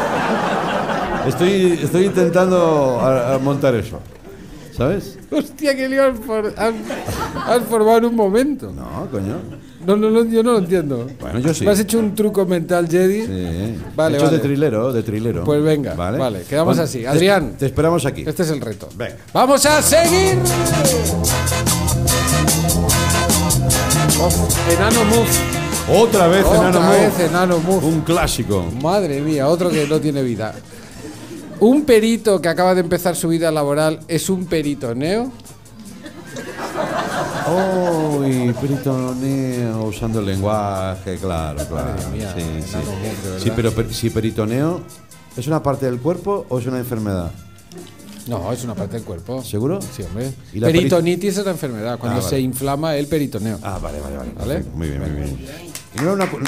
Estoy, estoy intentando a- a montar eso. ¿Sabes? Hostia, que lío has, for- has- has formado en un momento. No, coño. No, no, no, yo no lo entiendo. Bueno, yo sí. ¿Me has hecho un truco mental, Jedi? Sí. Vale, Hecho vale. de trilero, de trilero. Pues venga, vale, quedamos Bueno, así. te- Adrián. Te esperamos aquí. Este es el reto. Venga. ¡Vamos a seguir! Uf, Enano Move. Otra vez Otra Enano vez Move. Enano Move. Un clásico. Madre mía, otro que no tiene vida. Un perito que acaba de empezar su vida laboral es un perito neo. Oh, y peritoneo, usando el lenguaje, claro, claro. mía, sí, me sí. da como, de verdad. Sí, pero per- si peritoneo es una parte del cuerpo o es una enfermedad. No, es una parte del cuerpo. ¿Seguro? Sí, hombre. ¿Y la Peritonitis es la enfermedad, cuando Ah, vale. se inflama el peritoneo. Ah, vale, vale, vale. ¿Vale? Perfecto. Muy bien, muy bien. Y no era una. cu-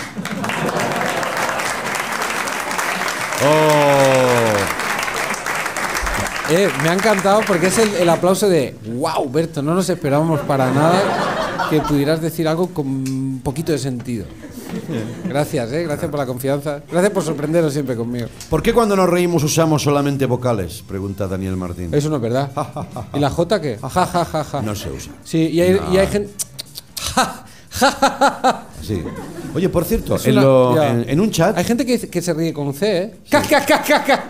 Oh. Eh, me ha encantado porque es el, el aplauso de wow, Berto, no nos esperábamos para nada que pudieras decir algo con un poquito de sentido. Gracias, eh, gracias por la confianza. Gracias por sorprenderos siempre conmigo. ¿Por qué cuando nos reímos usamos solamente vocales? Pregunta Daniel Martín. Eso no es verdad. ¿Y la J qué? Ja, ja, ja, ja. No se usa. Sí, y hay, No. y hay gente... Sí. Oye, por cierto, Es en, una- lo- ya. en- en un chat. Hay gente que, que se ríe con C, ¿eh? Ca, ca, ca, ca, ca.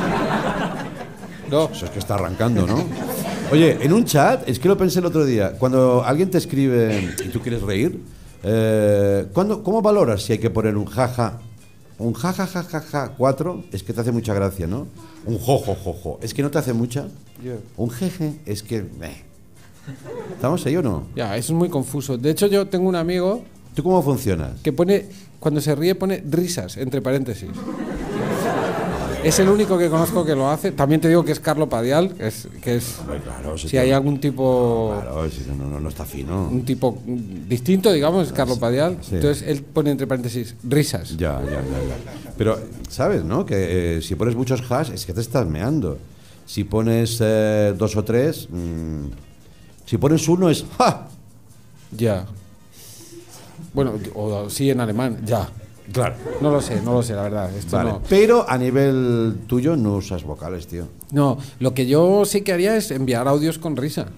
No. Eso es que está arrancando, ¿no? Oye, en un chat, es que lo pensé el otro día, cuando alguien te escribe y tú quieres reír, eh, ¿cuándo- ¿cómo valoras si hay que poner un jaja? Un jaja, ja, ja, ja, cuatro, es que te hace mucha gracia, ¿no? Un jojo, jojo, es que no te hace mucha. Un jeje, es que... eh. ¿Estamos ahí o no? Ya, eso es muy confuso. De hecho, yo tengo un amigo ¿Tú cómo funcionas? que pone, cuando se ríe, pone risas, entre paréntesis. Es el único que conozco que lo hace. También te digo que es Carlo Padial, que es, que es Hombre, claro, si te- hay algún tipo, Claro, si no, no, no está fino. un tipo mm, distinto, digamos, es Carlo Padial. sí. Entonces él pone entre paréntesis risas. Ya, ya, ya, ya. Pero, ¿sabes, no? Que eh, si pones muchos hash es que te estás meando. Si pones eh, dos o tres, mm, si pones uno es ¡ja! Ya. Bueno, o sí en alemán, ya. Claro. No lo sé, no lo sé, la verdad. Esto Vale. no. Pero a nivel tuyo no usas vocales, tío. No, lo que yo sí que haría es enviar audios con risa.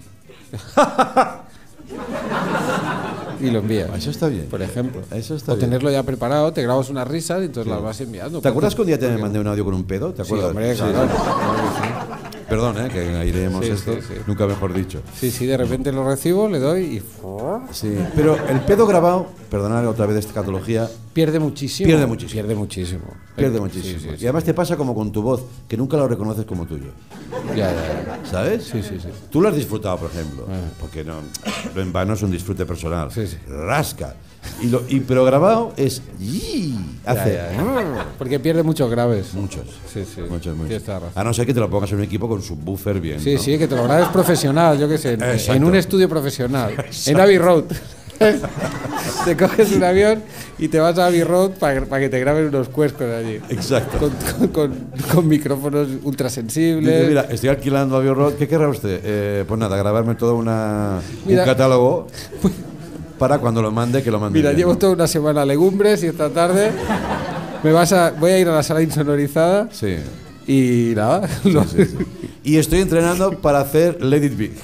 Y lo envías. Eso está bien. Por ejemplo. Eso está o bien. tenerlo ya preparado, te grabas unas risas y entonces las vas enviando. ¿Te acuerdas que un día te Porque- mandé un audio con un pedo? ¿Te Sí, acuerdas? hombre, Sí. claro. Claro Perdón, ¿eh? Que aireemos Sí, esto. sí, sí. Nunca mejor dicho. Sí, sí, de repente lo recibo, le doy y Sí. Pero el pedo grabado, perdonad otra vez esta catología, pierde muchísimo. Pierde muchísimo. Pierde muchísimo. pierde Sí, muchísimo. sí, sí. Y además te pasa como con tu voz, que nunca lo reconoces como tuyo. Ya, ya, ya. ¿Sabes? Sí, sí, sí. Tú lo has disfrutado, por ejemplo. Ah. Porque no, lo en vano es un disfrute personal. Sí, sí. Rasca. Y lo, y, pero grabado es... ¡yi! Hace... Ya, ya, ya. Porque pierde muchos graves. Muchos. Sí, sí. Muchos, muchos. Tienes toda la razón. A no ser que te lo pongas en un equipo con subwoofer bien. Sí, ¿no? sí, que te lo grabes profesional, yo qué sé, en, Exacto. en un estudio profesional, en Abbey Road. Te coges un avión y te vas a Abbey Road para que te graben unos cuescos allí. Exacto. Con, con, con- con micrófonos ultrasensibles. Dice, mira, estoy alquilando Abbey Road. ¿Qué querrá usted? Eh, pues nada, grabarme todo una, Mira. un catálogo para cuando lo mande, que lo mande. Mira, bien, llevo ¿no? toda una semana a legumbres y esta tarde me vas a, voy a ir a la sala insonorizada Sí. y nada. lo- Sí, sí. Y estoy entrenando para hacer Let It Be.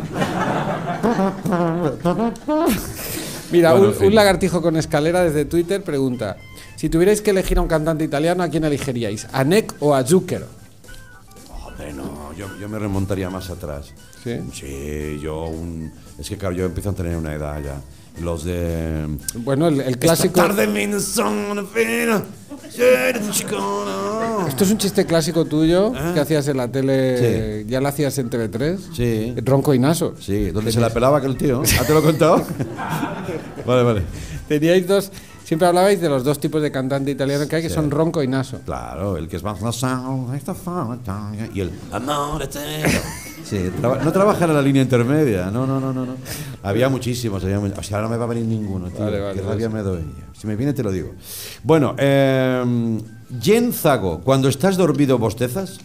Mira, Bueno, un, en fin. un lagartijo con escalera desde Twitter pregunta: si tuvierais que elegir a un cantante italiano, ¿a quién elegiríais? ¿A Neck o a Zucchero? Hombre, no, yo, yo me remontaría más atrás. ¿Sí? Sí, yo un... Es que claro, yo empiezo a tener una edad ya. Los de... Bueno, el, el clásico. Esta tarde me son fina, ser chicona. Esto es un chiste clásico tuyo ¿Eh? que hacías en la tele. Sí. ¿Ya lo hacías en T V tres? Sí. Ronco y Naso. Sí, donde se la pelaba aquel tío. ¿Ah, te lo he contado? Vale, vale. Teníais dos. Siempre hablabais de los dos tipos de cantante italiano que hay, que Sí. son Ronco y Naso. Claro, el que es más nasal, esta fama, y el amor eterno. Sí, traba- no trabaja en la línea intermedia, no, no, no, no. no. Había muchísimos, había mu- o sea, ahora no me va a venir ninguno, tío. Vale, vale, Qué rabia vale. me doy. Si me viene te lo digo. Bueno, eh, Jen Zago, cuando estás dormido bostezas.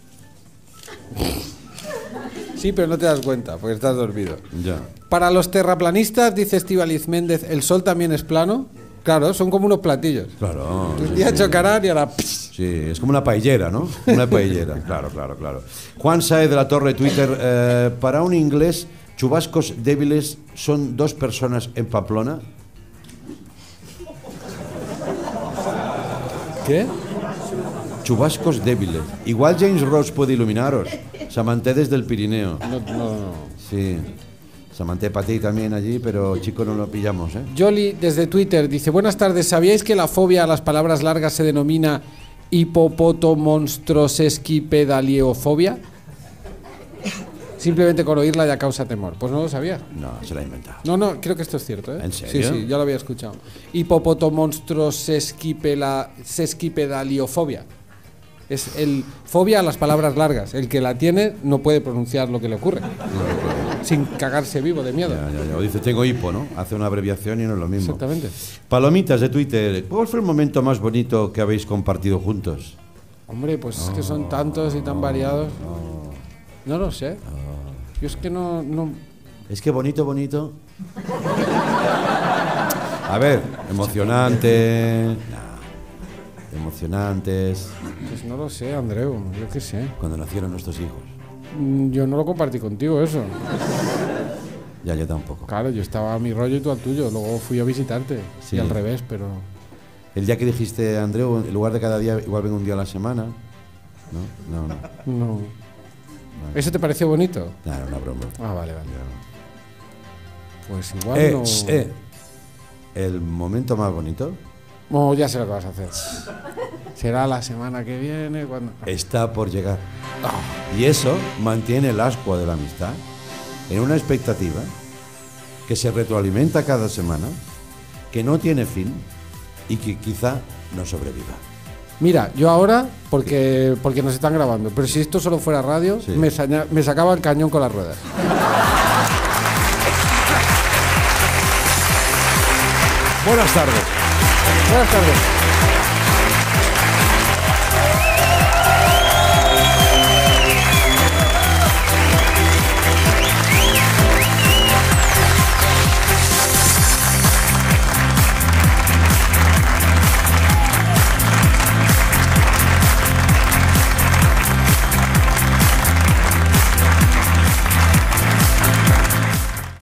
Sí, pero no te das cuenta, porque estás dormido. Ya. Para los terraplanistas, dice Estíbaliz Méndez, ¿el sol también es plano? Claro, son como unos platillos. Claro. Un sí, día sí. chocarán y ahora... ¡pss! Sí, es como una paellera, ¿no? Una paellera, claro, claro, claro. Juan Saez de la Torre, Twitter. eh, para un inglés, chubascos débiles son dos personas en Pamplona. ¿Qué? Chubascos débiles. Igual James Ross puede iluminaros. Samanté desde el Pirineo. No, no, no. Sí. Samanté para ti también allí, pero chico no lo pillamos, ¿eh? Jolly desde Twitter dice: buenas tardes, ¿sabíais que la fobia a las palabras largas se denomina hipopotomonstrosesquipedaliofobia? simplemente con oírla ya causa temor. Pues no lo sabía. No, se la ha inventado. No, no, creo que esto es cierto, ¿eh? ¿En serio? Sí, sí, ya lo había escuchado. Hipopotomonstro sesquipela, sesquipedaliofobia. Es el fobia a las palabras largas. El que la tiene no puede pronunciar lo que le ocurre. Sin cagarse vivo de miedo. Ya, ya, ya. O dice, tengo hipo, ¿no? Hace una abreviación y no es lo mismo. Exactamente. Palomitas de Twitter. ¿Cuál fue el momento más bonito que habéis compartido juntos? Hombre, pues es que son tantos y tan variados. No lo sé. Yo es que no... no... Es que bonito, bonito. A ver, emocionante. No. Emocionantes. Pues no lo sé, Andreu. Yo qué sé. Cuando nacieron nuestros hijos. Mm, Yo no lo compartí contigo, eso. Ya, yo tampoco. Claro, yo estaba a mi rollo y tú al tuyo. Luego fui a visitarte. Sí. Y al revés, pero... El día que dijiste, Andreu, en lugar de cada día, igual vengo un día a la semana. No, no, no. No. ¿Eso te pareció bonito? No, era una broma. Ah, vale, vale. Pues igual Eh, no... eh. El momento más bonito Oh, ya sé lo que vas a hacer. Será la semana que viene cuando... está por llegar. Y eso mantiene el ascua de la amistad en una expectativa que se retroalimenta cada semana, que no tiene fin y que quizá no sobreviva. Mira, yo ahora, porque, porque nos están grabando, pero si esto solo fuera radio, Sí. me, saña- me sacaba el cañón con las ruedas. Buenas tardes. Buenas tardes.